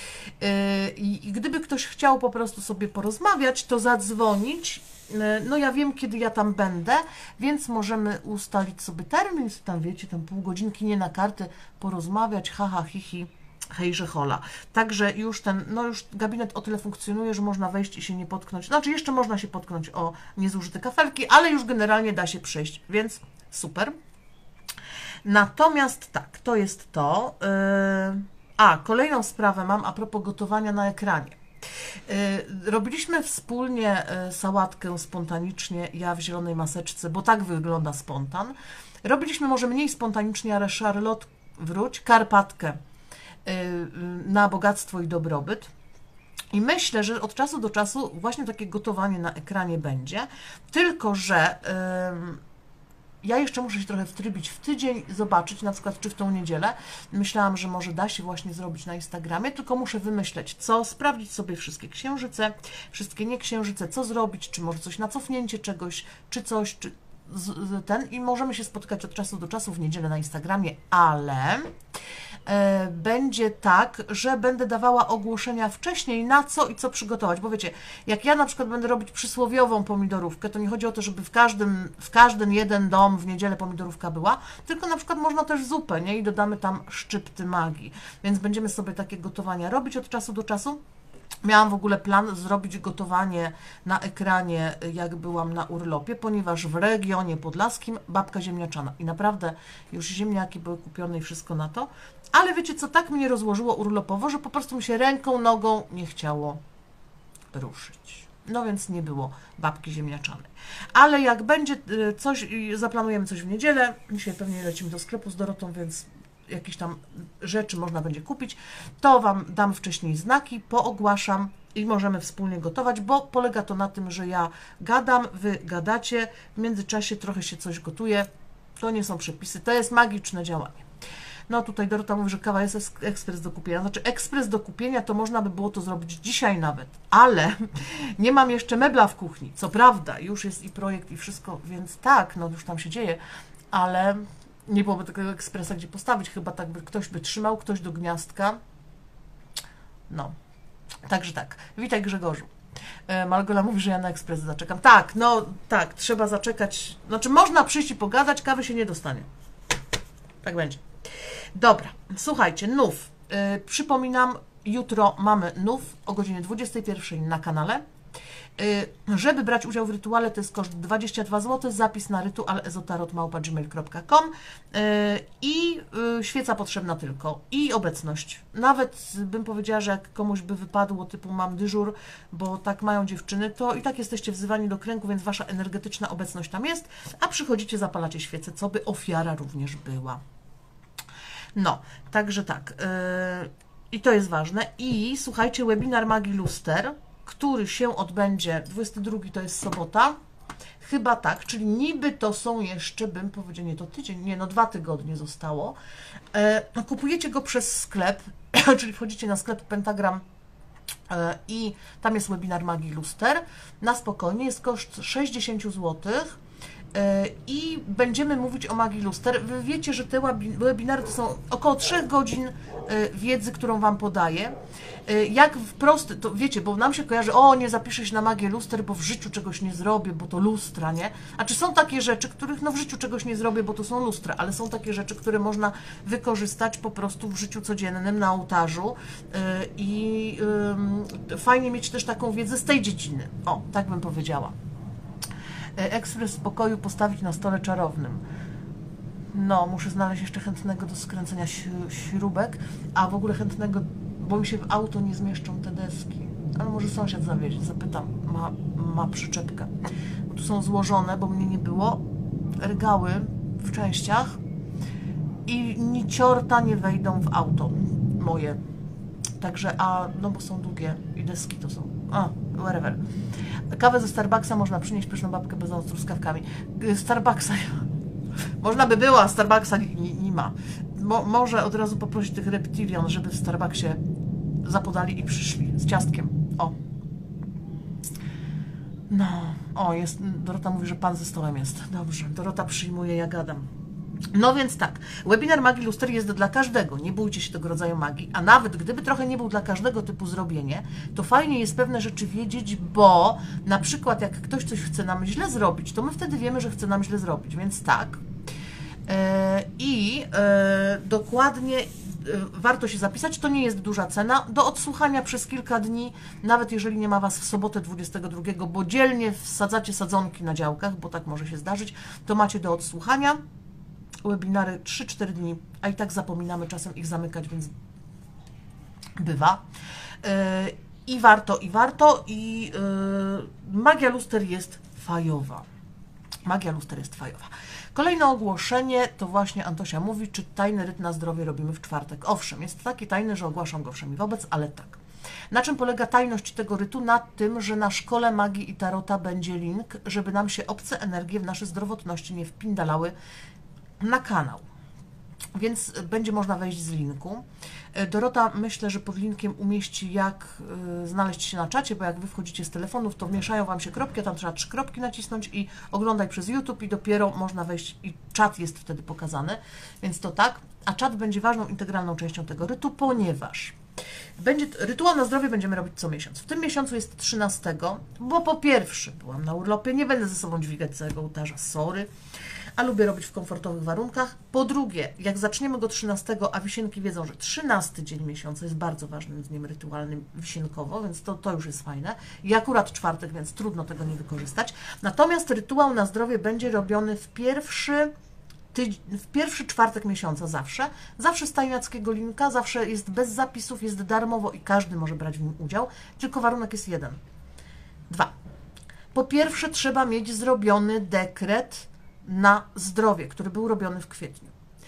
I gdyby ktoś chciał po prostu sobie porozmawiać, to zadzwonić. No ja wiem, kiedy ja tam będę, więc możemy ustalić sobie termin, tam wiecie, tam pół godzinki, nie na karty, porozmawiać, haha, hihi. Hejże hola. Także już już gabinet o tyle funkcjonuje, że można wejść i się nie potknąć. Znaczy jeszcze można się potknąć o niezużyte kafelki, ale już generalnie da się przejść, więc super. Natomiast tak, to jest to. Kolejną sprawę mam a propos gotowania na ekranie. Robiliśmy wspólnie sałatkę spontanicznie, ja w zielonej maseczce, bo tak wygląda spontan. Robiliśmy może mniej spontanicznie, ale Charlotte, wróć, Karpatkę na bogactwo i dobrobyt. I myślę, że od czasu do czasu właśnie takie gotowanie na ekranie będzie, tylko że ja jeszcze muszę się trochę wtrybić w tydzień, zobaczyć na przykład, czy w tą niedzielę. Myślałam, że może da się właśnie zrobić na Instagramie, tylko muszę wymyśleć co, sprawdzić sobie wszystkie księżyce, wszystkie nieksiężyce, co zrobić, czy może coś na cofnięcie czegoś, czy coś, czy i możemy się spotkać od czasu do czasu w niedzielę na Instagramie, ale będzie tak, że będę dawała ogłoszenia wcześniej na co i co przygotować, bo wiecie, jak ja na przykład będę robić przysłowiową pomidorówkę, to nie chodzi o to, żeby w każdym jeden dom w niedzielę pomidorówka była, tylko na przykład można też zupę, nie? I dodamy tam szczypty magii, więc będziemy sobie takie gotowania robić od czasu do czasu. Miałam w ogóle plan zrobić gotowanie na ekranie, jak byłam na urlopie, ponieważ w regionie podlaskim babka ziemniaczana i naprawdę już ziemniaki były kupione i wszystko na to, ale wiecie co, tak mnie rozłożyło urlopowo, że po prostu mi się ręką, nogą nie chciało ruszyć. No więc nie było babki ziemniaczanej. Ale jak będzie coś, zaplanujemy coś w niedzielę, dzisiaj pewnie lecimy do sklepu z Dorotą, więc jakieś tam rzeczy można będzie kupić, to Wam dam wcześniej znaki, poogłaszam i możemy wspólnie gotować, bo polega to na tym, że ja gadam, Wy gadacie, w międzyczasie trochę się coś gotuje, to nie są przepisy, to jest magiczne działanie. No tutaj Dorota mówi, że kawa jest ekspres do kupienia. Znaczy ekspres do kupienia to można by było to zrobić dzisiaj nawet, ale nie mam jeszcze mebla w kuchni. Co prawda, już jest i projekt i wszystko, więc tak, no już tam się dzieje, ale nie byłoby takiego ekspresa gdzie postawić. Chyba tak by ktoś by trzymał, ktoś do gniazdka. No, także tak. Witaj Grzegorzu. Malgola mówi, że ja na ekspres zaczekam. Tak, no tak, trzeba zaczekać. Znaczy można przyjść i pogadać, kawy się nie dostanie. Tak będzie. Dobra, słuchajcie, nów. Przypominam, jutro mamy nów o godzinie 21 na kanale. Żeby brać udział w rytuale, to jest koszt 22 zł, zapis na rytual@ezotarot@gmail.com i świeca potrzebna tylko i obecność. Nawet bym powiedziała, że jak komuś by wypadło typu mam dyżur, bo tak mają dziewczyny, to i tak jesteście wzywani do kręgu, więc wasza energetyczna obecność tam jest, a przychodzicie, zapalacie świecę, co by ofiara również była. No, także tak. I to jest ważne. I słuchajcie, webinar Magii Luster, który się odbędzie 22, to jest sobota. Chyba tak, czyli niby to są jeszcze, bym powiedział, nie to tydzień, nie, no 2 tygodnie zostało. Kupujecie go przez sklep, czyli wchodzicie na sklep Pentagram i tam jest webinar Magii Luster. Na spokojnie, jest koszt 60 zł. I będziemy mówić o magii luster. Wy wiecie, że te webinary to są około 3 godzin wiedzy, którą Wam podaję. Jak wprost, to wiecie, bo nam się kojarzy, o nie zapiszę się na magię luster, bo w życiu czegoś nie zrobię, bo to lustra, nie? A czy są takie rzeczy, których no w życiu czegoś nie zrobię, bo to są lustra, ale są takie rzeczy, które można wykorzystać po prostu w życiu codziennym, na ołtarzu i fajnie mieć też taką wiedzę z tej dziedziny. O, tak bym powiedziała. Ekspres spokoju postawić na stole czarownym. No, muszę znaleźć jeszcze chętnego do skręcenia śrubek, a w ogóle chętnego, bo mi się w auto nie zmieszczą te deski. Ale może sąsiad zawieźć, zapytam, ma przyczepkę. Bo tu są złożone, bo mnie nie było, regały w częściach i niciorta nie wejdą w auto moje. Także, no bo są długie i deski to są. Wherever. Kawę ze Starbucksa można przynieść, pyszną babkę bez z truskawkami. Starbucksa można by było, a Starbucksa nie ma. Może od razu poprosić tych reptilion, żeby w Starbucksie zapodali i przyszli z ciastkiem. O. No. O, jest. Dorota mówi, że pan ze stołem jest. Dobrze. Dorota przyjmuje, ja gadam. No więc tak, webinar Magii Luster jest dla każdego, nie bójcie się tego rodzaju magii, a nawet gdyby trochę nie był dla każdego typu zrobienie, to fajnie jest pewne rzeczy wiedzieć, bo na przykład jak ktoś coś chce nam źle zrobić, to my wtedy wiemy, że chce nam źle zrobić, więc tak. Dokładnie warto się zapisać, to nie jest duża cena, do odsłuchania przez kilka dni, nawet jeżeli nie ma Was w sobotę 22, bo dzielnie wsadzacie sadzonki na działkach, bo tak może się zdarzyć, to macie do odsłuchania. Webinary 3-4 dni, a i tak zapominamy czasem ich zamykać, więc bywa. I warto. Magia luster jest fajowa. Magia luster jest fajowa. Kolejne ogłoszenie, to właśnie Antosia mówi, czy tajny ryt na zdrowie robimy w czwartek. Owszem, jest taki tajny, że ogłaszam go wszemi wobec, ale tak. Na czym polega tajność tego rytu? Na tym, że na szkole magii i tarota będzie link, żeby nam się obce energie w nasze zdrowotności nie wpindalały na kanał, więc będzie można wejść z linku. Dorota, myślę, że pod linkiem umieści, jak znaleźć się na czacie, bo jak Wy wchodzicie z telefonów, to mieszają Wam się kropki, a tam trzeba 3 kropki nacisnąć i oglądaj przez YouTube i dopiero można wejść i czat jest wtedy pokazany, więc to tak. A czat będzie ważną, integralną częścią tego rytu, ponieważ rytuał na zdrowie będziemy robić co miesiąc. W tym miesiącu jest 13, bo po pierwsze byłam na urlopie, nie będę ze sobą dźwigać całego ołtarza, sorry, a lubię robić w komfortowych warunkach. Po drugie, jak zaczniemy go 13, a wisienki wiedzą, że 13 dzień miesiąca jest bardzo ważnym dniem rytualnym wisienkowo, więc to już jest fajne. I akurat czwartek, więc trudno tego nie wykorzystać. Natomiast rytuał na zdrowie będzie robiony w pierwszy czwartek miesiąca zawsze z tajniackiego linka, zawsze jest bez zapisów, jest darmowo i każdy może brać w nim udział, tylko warunek jest jeden. 2. Po pierwsze trzeba mieć zrobiony dekret na zdrowie, który był robiony w kwietniu.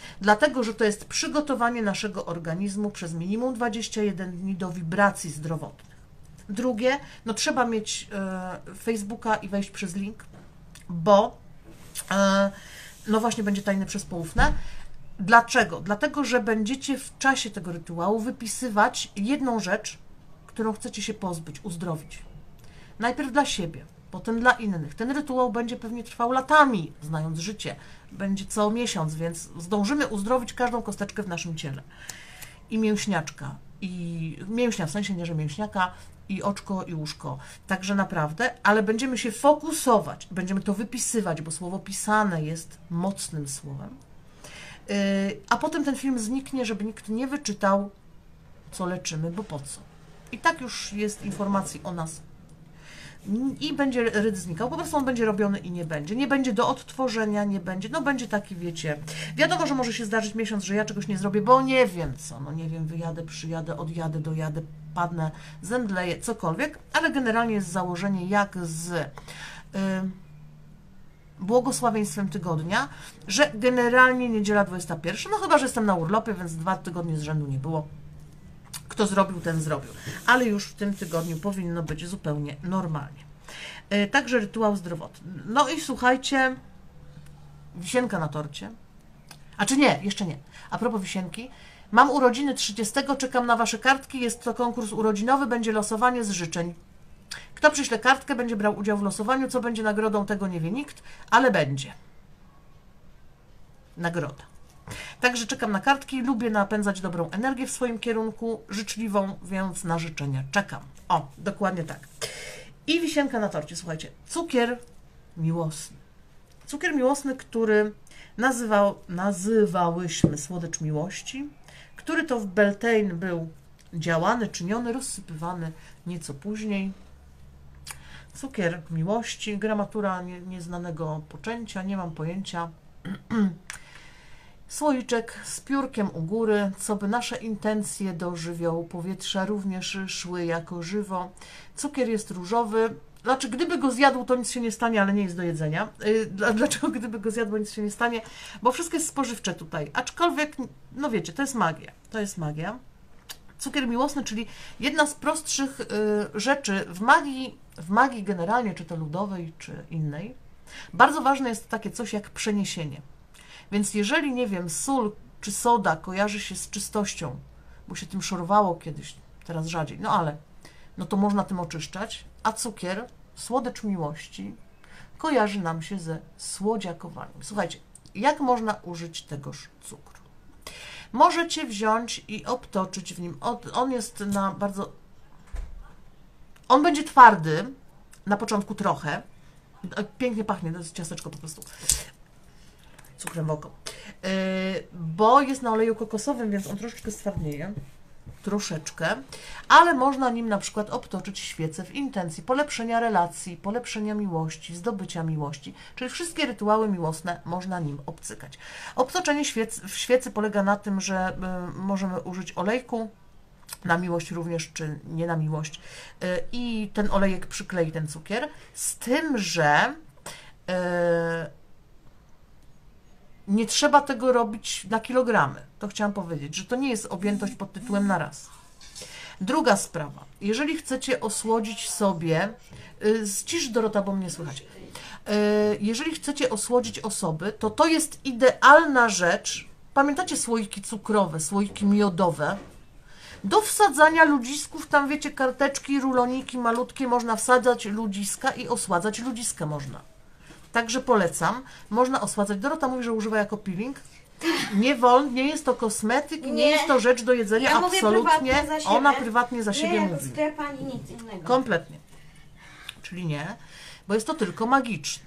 Dlatego, że to jest przygotowanie naszego organizmu przez minimum 21 dni do wibracji zdrowotnych. Drugie, no trzeba mieć Facebooka i wejść przez link, bo no właśnie będzie tajne przez poufne. Dlaczego? Dlatego, że będziecie w czasie tego rytuału wypisywać jedną rzecz, którą chcecie się pozbyć, uzdrowić. Najpierw dla siebie, potem dla innych. Ten rytuał będzie pewnie trwał latami, znając życie. Będzie co miesiąc, więc zdążymy uzdrowić każdą kosteczkę w naszym ciele. I mięśniaczka, i mięśnia, w sensie nie, że mięśniaka, i oczko, i łóżko. Także naprawdę, ale będziemy się fokusować, będziemy to wypisywać, bo słowo pisane jest mocnym słowem. A potem ten film zniknie, żeby nikt nie wyczytał, co leczymy, bo po co. I tak już jest informacji o nas. I będzie ryd znikał, po prostu on będzie robiony i nie będzie. Nie będzie do odtworzenia, nie będzie, no będzie taki, wiecie. Wiadomo, że może się zdarzyć miesiąc, że ja czegoś nie zrobię, bo nie wiem co, no nie wiem, wyjadę, przyjadę, odjadę, dojadę, padnę, zemdleję, cokolwiek, ale generalnie jest założenie jak z błogosławieństwem tygodnia, że generalnie niedziela 21, no chyba, że jestem na urlopie, więc 2 tygodnie z rzędu nie było. Kto zrobił, ten zrobił. Ale już w tym tygodniu powinno być zupełnie normalnie. Także rytuał zdrowotny. No i słuchajcie, wisienka na torcie. A czy nie, jeszcze nie. A propos wisienki, mam urodziny 30, czekam na Wasze kartki, jest to konkurs urodzinowy, będzie losowanie z życzeń. Kto przyśle kartkę, będzie brał udział w losowaniu, co będzie nagrodą, tego nie wie nikt, ale będzie. Nagroda. Także czekam na kartki, lubię napędzać dobrą energię w swoim kierunku, życzliwą, więc na życzenia czekam. O, dokładnie tak. I wisienka na torcie, słuchajcie, cukier miłosny. Cukier miłosny, który nazywałyśmy słodycz miłości, który to w Beltane był działany, czyniony, rozsypywany nieco później. Cukier miłości, gramatura nieznanego poczęcia, nie mam pojęcia. Słoiczek z piórkiem u góry, co by nasze intencje do żywiołu powietrza również szły jako żywo. Cukier jest różowy, znaczy gdyby go zjadł, to nic się nie stanie, ale nie jest do jedzenia. Dlaczego gdyby go zjadł, nic się nie stanie? Bo wszystko jest spożywcze tutaj, aczkolwiek, no wiecie, to jest magia, to jest magia. Cukier miłosny, czyli jedna z prostszych rzeczy w magii generalnie, czy to ludowej, czy innej. Bardzo ważne jest takie coś jak przeniesienie. Więc jeżeli, nie wiem, sól czy soda kojarzy się z czystością, bo się tym szorowało kiedyś, teraz rzadziej, no ale, no to można tym oczyszczać, a cukier, słodycz miłości, kojarzy nam się ze słodziakowaniem. Słuchajcie, jak można użyć tegoż cukru? Możecie wziąć i obtoczyć w nim, on jest na bardzo, on będzie twardy, na początku trochę, pięknie pachnie, to jest ciasteczko po prostu, cukrem w oko, bo jest na oleju kokosowym, więc on troszeczkę stwardnieje, troszeczkę, ale można nim na przykład obtoczyć świecę w intencji polepszenia relacji, polepszenia miłości, zdobycia miłości, czyli wszystkie rytuały miłosne można nim obcykać. Obtoczenie w świecy polega na tym, że możemy użyć olejku, na miłość również, czy nie na miłość, i ten olejek przyklei ten cukier, z tym, że nie trzeba tego robić na kilogramy. To chciałam powiedzieć, że to nie jest objętość pod tytułem na raz. Druga sprawa. Jeżeli chcecie osłodzić sobie, ścisz Dorota, bo mnie słychać. Jeżeli chcecie osłodzić osoby, to jest idealna rzecz. Pamiętacie słoiki cukrowe, słoiki miodowe? Do wsadzania ludzisków, tam wiecie, karteczki, ruloniki malutkie, można wsadzać ludziska i osładzać ludziska można. Także polecam. Można osładzać. Dorota mówi, że używa jako peeling. Nie wolno, nie jest to kosmetyk, nie jest to rzecz do jedzenia, ja absolutnie. Ona prywatnie za siebie nie, mówi. sklep ani nic innego. Kompletnie. Czyli nie, bo jest to tylko magiczne.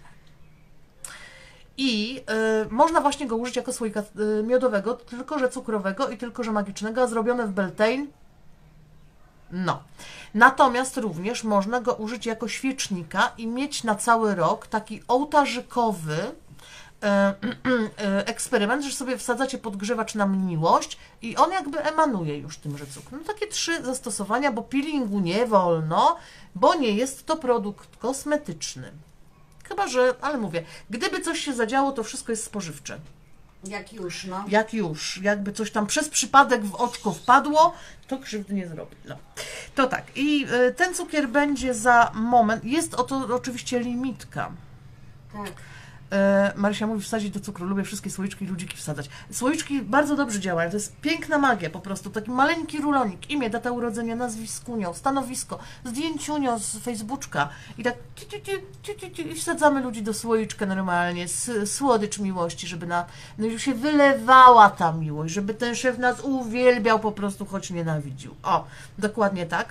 I można właśnie go użyć jako słoika miodowego, tylko że cukrowego i tylko że magicznego, a zrobione w Beltane. No. Natomiast również można go użyć jako świecznika i mieć na cały rok taki ołtarzykowy eksperyment, że sobie wsadzacie podgrzewacz na miłość i on jakby emanuje już tymże cukrem. No takie 3 zastosowania, bo peelingu nie wolno, bo nie jest to produkt kosmetyczny. Chyba że, ale mówię, gdyby coś się zadziało, to wszystko jest spożywcze. Jak już, no. Jak już, jakby coś tam przez przypadek w oczko wpadło, to krzywdy nie zrobi. No. To tak, i ten cukier będzie za moment, jest oto oczywiście limitka. Tak. Marysia mówi wsadzić do cukru, lubię wszystkie słoiczki i ludziki wsadzać. Słoiczki bardzo dobrze działają, to jest piękna magia po prostu, taki maleńki rulonik, imię, data urodzenia, nazwiskunio, stanowisko, zdjęciunio z Facebooka i tak i wsadzamy ludzi do słoiczka normalnie, słodycz miłości, żeby no się wylewała ta miłość, żeby ten szef nas uwielbiał po prostu, choć nienawidził. O, dokładnie tak.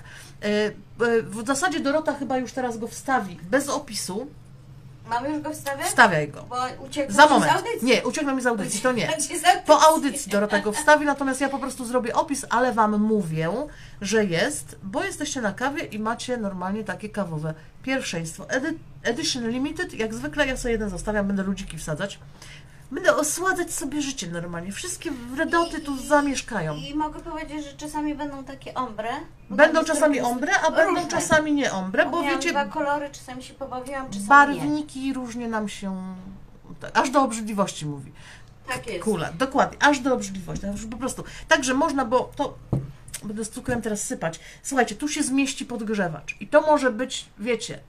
W zasadzie Dorota chyba już teraz go wstawi, bez opisu. Mamy już go wstawiać? Wstawiaj go. Bo uciekł Za z moment. audycji. Nie, uciekną mi z audycji, to nie. Uciekł z audycji. Po audycji Dorota go wstawi, natomiast ja po prostu zrobię opis, ale Wam mówię, że jest, bo jesteście na kawie i macie normalnie takie kawowe pierwszeństwo. Edition Limited, jak zwykle ja sobie jeden zostawiam, będę ludziki wsadzać. Będę osładzać sobie życie normalnie. Wszystkie wredoty tu zamieszkają. I mogę powiedzieć, że czasami będą takie ombre. Będą czasami ombre, a będą różne. czasami nie ombre, bo Miałam wiecie, dwa kolory, czasami się pobawiłam, czasami nie. barwniki różnie nam się, aż do obrzydliwości mówi. Tak jest. Kula, dokładnie, aż do obrzydliwości, po prostu. Także można, bo to, będę z cukrem teraz sypać. Słuchajcie, tu się zmieści podgrzewacz i to może być, wiecie,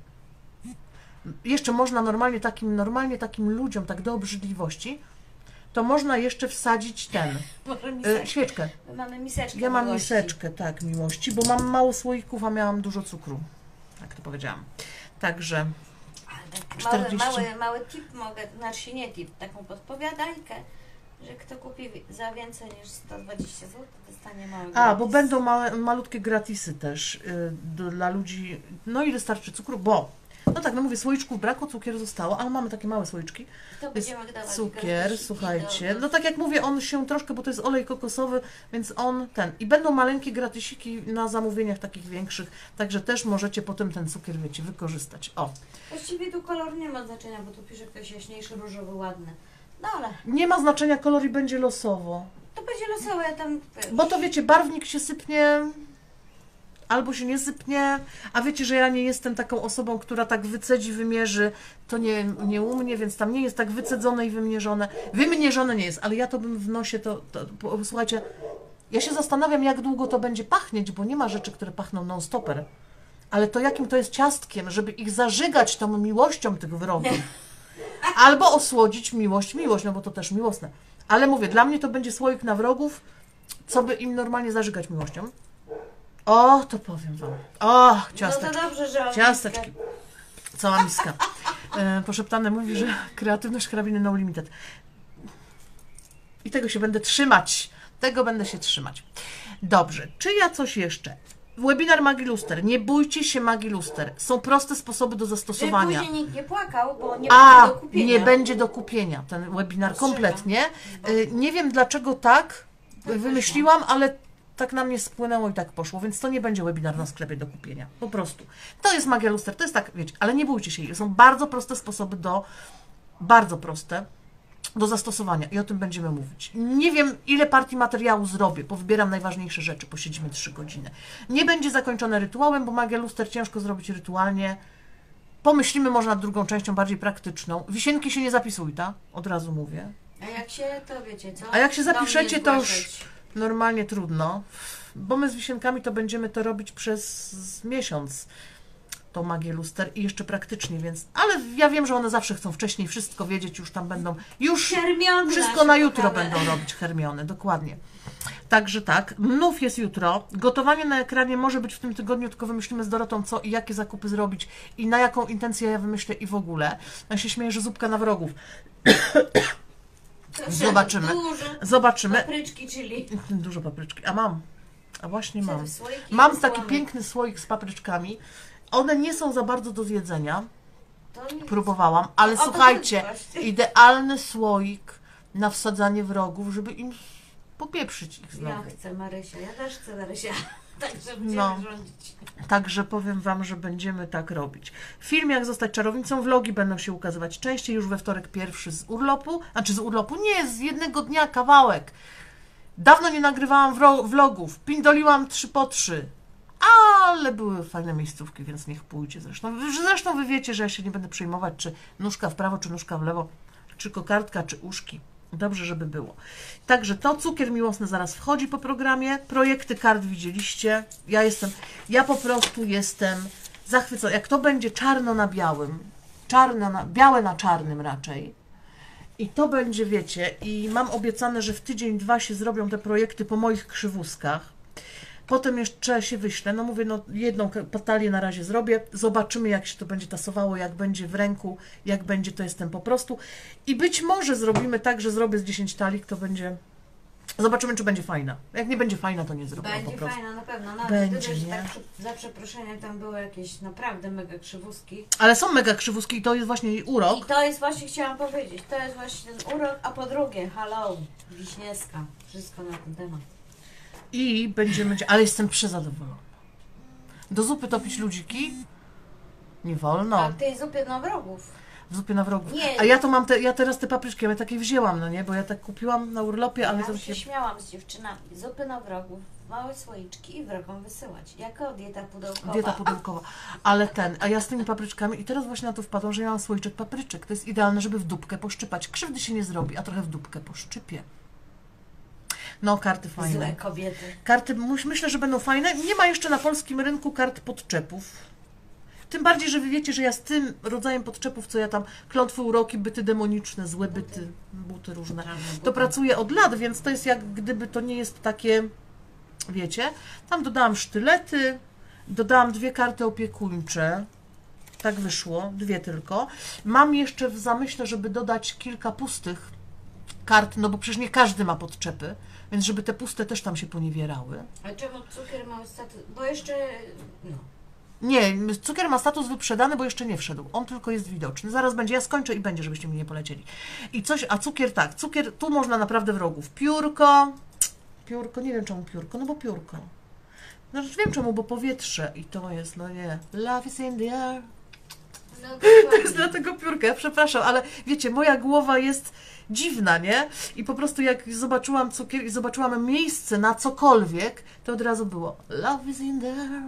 jeszcze można normalnie takim ludziom, tak do obrzydliwości, to można jeszcze wsadzić ten, świeczkę. My mamy miseczkę. Ja mam miłości. miseczkę, tak, miłości, bo mam mało słoików, a miałam dużo cukru. Tak to powiedziałam. Także Ale tak 40. mały tip mogę, znaczy nie tip, taką podpowiadajkę, że kto kupi za więcej niż 120 zł, dostanie mały bo gratis. będą malutkie gratisy też dla ludzi. No i wystarczy cukru, bo no tak, no mówię, słoiczków brakło, cukier zostało, ale mamy takie małe słoiczki. To będziemy dawać Cukier, gratisiki słuchajcie. No tak jak mówię, on się troszkę, bo to jest olej kokosowy, więc on ten. I będą maleńkie gratisiki na zamówieniach takich większych, także też możecie potem ten cukier, wiecie, wykorzystać. O. Właściwie tu kolor nie ma znaczenia, bo tu pisze ktoś jaśniejszy, różowy, ładny. No ale Nie ma znaczenia, kolor i będzie losowo. to będzie losowe, ja tam... Bo to wiecie, barwnik się sypnie, albo się nie sypnie, a wiecie, że ja nie jestem taką osobą, która tak wycedzi, wymierzy, to nie u mnie, więc tam nie jest tak wycedzone i wymierzone. Wymierzone nie jest, ale ja to bym w nosie, słuchajcie, ja się zastanawiam, jak długo to będzie pachnieć, bo nie ma rzeczy, które pachną non-stopper. Ale to jakim to jest ciastkiem, żeby ich zażygać tą miłością tych wrogów. Albo osłodzić miłość, no bo to też miłosne. Ale mówię, dla mnie to będzie słoik na wrogów, co by im normalnie zażygać miłością. O, to powiem Wam. O, ciasteczki. No to dobrze, że... Ciasteczki. Cała miska. Poszeptane mówi, że kreatywność karabiny no limited. I tego się będę trzymać. Tego będę się trzymać. Dobrze. Czy ja coś jeszcze? Webinar Magii Luster. Nie bójcie się Magii Luster. Są proste sposoby do zastosowania. Później nikt nie płakał, bo nie będzie do kupienia. Nie będzie do kupienia ten webinar kompletnie. Nie wiem dlaczego tak wymyśliłam, ale tak na mnie spłynęło i tak poszło, więc to nie będzie webinar na sklepie do kupienia. Po prostu. To jest Magia Luster, to jest tak, wiecie, ale nie bójcie się. Są bardzo proste sposoby bardzo proste do zastosowania i o tym będziemy mówić. Nie wiem, ile partii materiału zrobię, powybieram najważniejsze rzeczy, posiedzimy 3 godziny. Nie będzie zakończone rytuałem, bo Magia Luster ciężko zrobić rytualnie. Pomyślimy może nad drugą częścią, bardziej praktyczną. Wisienki się nie zapisuj, tak? Od razu mówię. A jak się, to wiecie co? A jak się Do mnie zapiszecie, to już zgłaszać. normalnie trudno, bo my z Wisienkami to będziemy to robić przez miesiąc, tą Magię Luster i jeszcze praktycznie, więc, ale ja wiem, że one zawsze chcą wcześniej wszystko wiedzieć, już tam będą, już Hermiony wszystko nasze na jutro kochane. będą robić Hermiony, dokładnie. Także tak, mnów jest jutro, gotowanie na ekranie może być w tym tygodniu, tylko wymyślimy z Dorotą co i jakie zakupy zrobić i na jaką intencję ja wymyślę i w ogóle. Ja się śmieję, że zupka na wrogów. Zobaczymy. Zobaczymy. Papryczki, czyli... Dużo papryczki. A właśnie mam. Słoiki Mam z taki słomy. piękny słoik z papryczkami. One nie są za bardzo do zjedzenia. To nie... Próbowałam, ale O to słuchajcie, chodzi właśnie. idealny słoik na wsadzanie wrogów, żeby im popieprzyć ich Ja znowu. chcę Marysia, ja też chcę Marysia. Także będziemy No. rządzić. Także powiem Wam, że będziemy tak robić. Film Jak zostać czarownicą, vlogi będą się ukazywać częściej, już we wtorek pierwszy z urlopu, nie, z jednego dnia kawałek. Dawno nie nagrywałam vlogów, pindoliłam 3x3, ale były fajne miejscówki, więc niech pójdzie zresztą wy wiecie, że ja się nie będę przejmować, czy nóżka w prawo, czy nóżka w lewo, czy kokardka, czy uszki. Dobrze, żeby było. Także to cukier miłosny zaraz wchodzi po programie. Projekty kart widzieliście. Ja po prostu jestem zachwycona. Jak to będzie czarno na białym, białe na czarnym raczej. I to będzie, wiecie, i mam obiecane, że w tydzień, 2 się zrobią te projekty po moich krzywuskach. Potem jeszcze się wyślę. No mówię, no jedną talię na razie zrobię. Zobaczymy, jak się to będzie tasowało, jak będzie w ręku, jak będzie, to jestem po prostu. I być może zrobimy tak, że zrobię z 10 talii, to będzie... Zobaczymy, czy będzie fajna. Jak nie będzie fajna, to nie zrobię po Będzie prostu. fajna na pewno. Nawet Będzie, gdyby, że nie? tak za przeproszeniem tam były jakieś naprawdę mega krzywózki. Ale są mega krzywuski i to jest właśnie jej urok. I to jest właśnie, chciałam powiedzieć, to jest właśnie ten urok, a po drugie, hello, Wiśniewska. Wszystko na ten temat. I będziemy... Ale jestem przezadowolona. Do zupy topić ludziki? Nie wolno. A w tej zupie na wrogów. W zupie na wrogów. Nie. A ja to mam ja teraz te papryczki, ja takie wzięłam, no nie? Bo ja tak kupiłam na urlopie, ale Ja to się śmiałam z dziewczynami. Zupy na wrogów, małe słoiczki i wrogom wysyłać. Jako dieta pudełkowa. dieta pudełkowa. Ale a ja z tymi papryczkami i teraz właśnie na to wpadłam, że ja mam słoiczek papryczek. To jest idealne, żeby w dupkę poszczypać. Krzywdy się nie zrobi, a trochę w dupkę poszczypię. No, karty fajne. Złe kobiety. Karty, myślę, że będą fajne. Nie ma jeszcze na polskim rynku kart podczepów. Tym bardziej, że wy wiecie, że ja z tym rodzajem podczepów, co ja tam, klątwy, uroki, byty demoniczne, złe byty, buty różne, to pracuję od lat, więc to jest jak gdyby to nie jest takie, wiecie, tam dodałam sztylety, dodałam 2 karty opiekuńcze, tak wyszło, 2 tylko. Mam jeszcze w zamyśle, żeby dodać kilka pustych kart, no bo przecież nie każdy ma podczepy, więc żeby te puste też tam się poniewierały. A czemu cukier ma status? Bo jeszcze, no. Nie, cukier ma status wyprzedany, bo jeszcze nie wszedł. On tylko jest widoczny. Zaraz będzie, ja skończę i będzie, żebyście mi nie polecieli. I coś, a cukier tak, cukier, tu można naprawdę wrogów. Piórko, nie wiem czemu piórko, no bo piórko. No wiem czemu, bo powietrze i to jest, no nie, love is in the air. No, To jest dlatego piórka, ja przepraszam, ale wiecie, moja głowa jest dziwna, nie? I po prostu jak zobaczyłam cukier i zobaczyłam miejsce na cokolwiek, to od razu było love is in the air.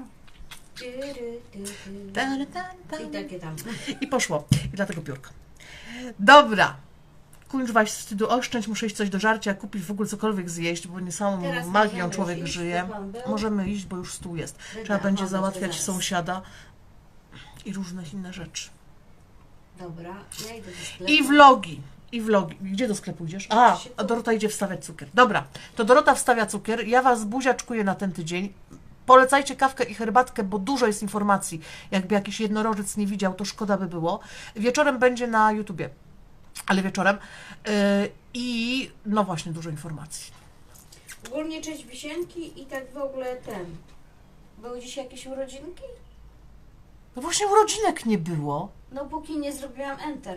I takie tam. I poszło. I dlatego piórka. Dobra. Kuńczwaś z wstydu oszczędź, muszę iść coś do żarcia, kupić w ogóle cokolwiek zjeść, bo nie samą Teraz magią możemy człowiek już iść, żyje. bo pan był. Możemy iść, bo już stół jest. Trzeba Dobra, będzie mamy załatwiać zaraz. sąsiada i różne inne rzeczy. Dobra, ja idę do sklepu. I vlogi. I vlogi. Gdzie do sklepu idziesz? A Dorota idzie wstawiać cukier. Dobra, to Dorota wstawia cukier. Ja Was buziaczkuję na ten tydzień. Polecajcie kawkę i herbatkę, bo dużo jest informacji. Jakby jakiś jednorożec nie widział, to szkoda by było. Wieczorem będzie na YouTubie, ale wieczorem. I no właśnie, dużo informacji. Ogólnie cześć wisienki i tak w ogóle ten. Były dzisiaj jakieś urodzinki? No właśnie urodzinek nie było. No póki nie zrobiłam enter.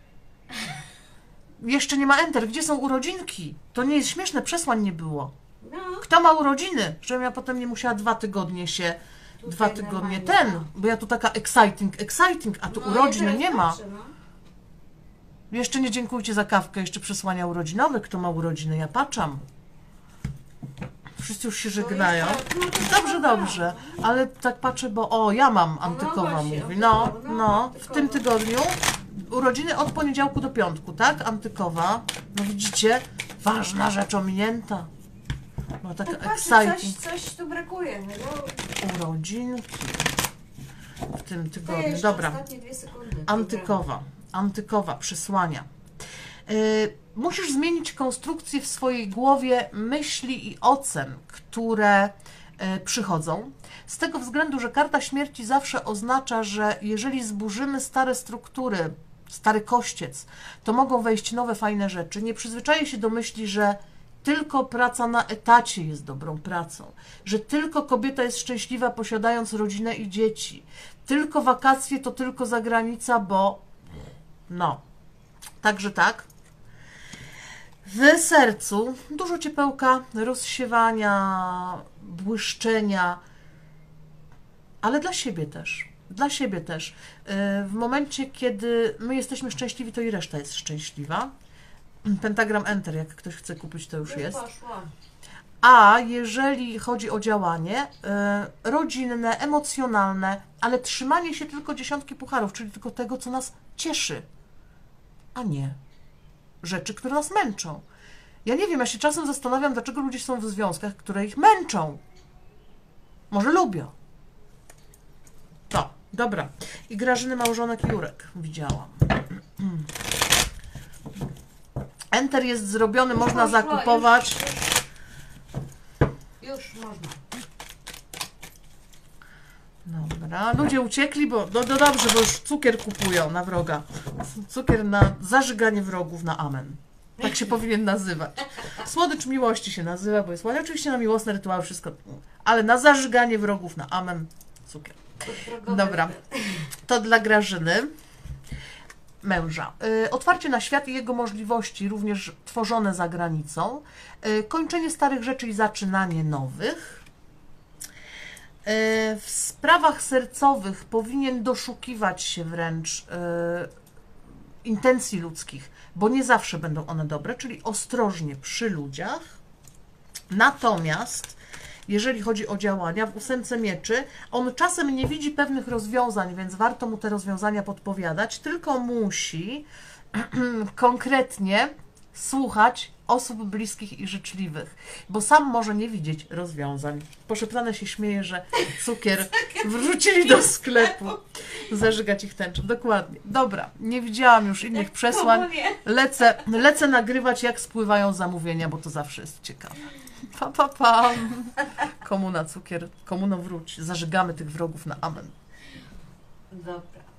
Jeszcze nie ma enter. Gdzie są urodzinki? To nie jest śmieszne, przesłań nie było. No. Kto ma urodziny? Żebym ja potem nie musiała 2 tygodnie się... Tutaj 2 tygodnie normalnie, bo ja tu taka exciting, a tu No, urodziny ja nie ma. patrzę, no. Jeszcze nie dziękujcie za kawkę, jeszcze przesłania urodzinowe. Kto ma urodziny? Ja patrzam. Wszyscy już się żegnają. Dobrze, ale tak patrzę, bo ja mam Antykowa, właśnie, mówi. W tym tygodniu urodziny od poniedziałku do piątku, tak? Antykowa. No widzicie, ważna rzecz ominięta. No taka Tak patrzę, exciting. coś tu brakuje. No. Urodzinki w tym To tygodniu. jeszcze Dobra. ostatnie 2 sekundy. Antykowa, przesłania. Musisz zmienić konstrukcję w swojej głowie myśli i ocen, które przychodzą. Z tego względu, że karta śmierci zawsze oznacza, że jeżeli zburzymy stare struktury, stary kościec, to mogą wejść nowe, fajne rzeczy. Nie przyzwyczaję się do myśli, że tylko praca na etacie jest dobrą pracą, że tylko kobieta jest szczęśliwa posiadając rodzinę i dzieci, tylko wakacje to tylko zagranica, bo no, także tak. W sercu dużo ciepełka, rozsiewania, błyszczenia, ale dla siebie też. Dla siebie też. W momencie, kiedy my jesteśmy szczęśliwi, to i reszta jest szczęśliwa. Pentagram Enter, jak ktoś chce kupić, to już jest. Poszła. A jeżeli chodzi o działanie rodzinne, emocjonalne, ale trzymanie się tylko 10 pucharów, czyli tylko tego, co nas cieszy, a nie rzeczy, które nas męczą. Ja nie wiem, ja się czasem zastanawiam, dlaczego ludzie są w związkach, które ich męczą. Może lubią. To, dobra. I Grażyny małżonek Jurek widziałam. Enter jest zrobiony, można zakupować. Już można. Dobra, ludzie uciekli, bo dobrze, bo już cukier kupują na wroga. Cukier na zażyganie wrogów, na amen. Tak się powinien nazywać. Słodycz miłości się nazywa, bo jest ładnie. Oczywiście na miłosne rytuały wszystko, ale na zażyganie wrogów, na amen, cukier. Dobra, to dla Grażyny, męża. Otwarcie na świat i jego możliwości, również tworzone za granicą. Kończenie starych rzeczy i zaczynanie nowych. W sprawach sercowych powinien doszukiwać się wręcz intencji ludzkich, bo nie zawsze będą one dobre, czyli ostrożnie przy ludziach. Natomiast jeżeli chodzi o działania, w 8 mieczy, on czasem nie widzi pewnych rozwiązań, więc warto mu te rozwiązania podpowiadać, tylko musi konkretnie słuchać osób bliskich i życzliwych, bo sam może nie widzieć rozwiązań. Poszeptane się śmieje, że cukier wrzucili do sklepu. Zażygać ich tęczą. Dokładnie. Dobra, nie widziałam już innych przesłań. Lecę nagrywać, jak spływają zamówienia, bo to zawsze jest ciekawe. Pa, pa, pa. Komuna cukier, komuno wróć. Zażygamy tych wrogów na amen. Dobra.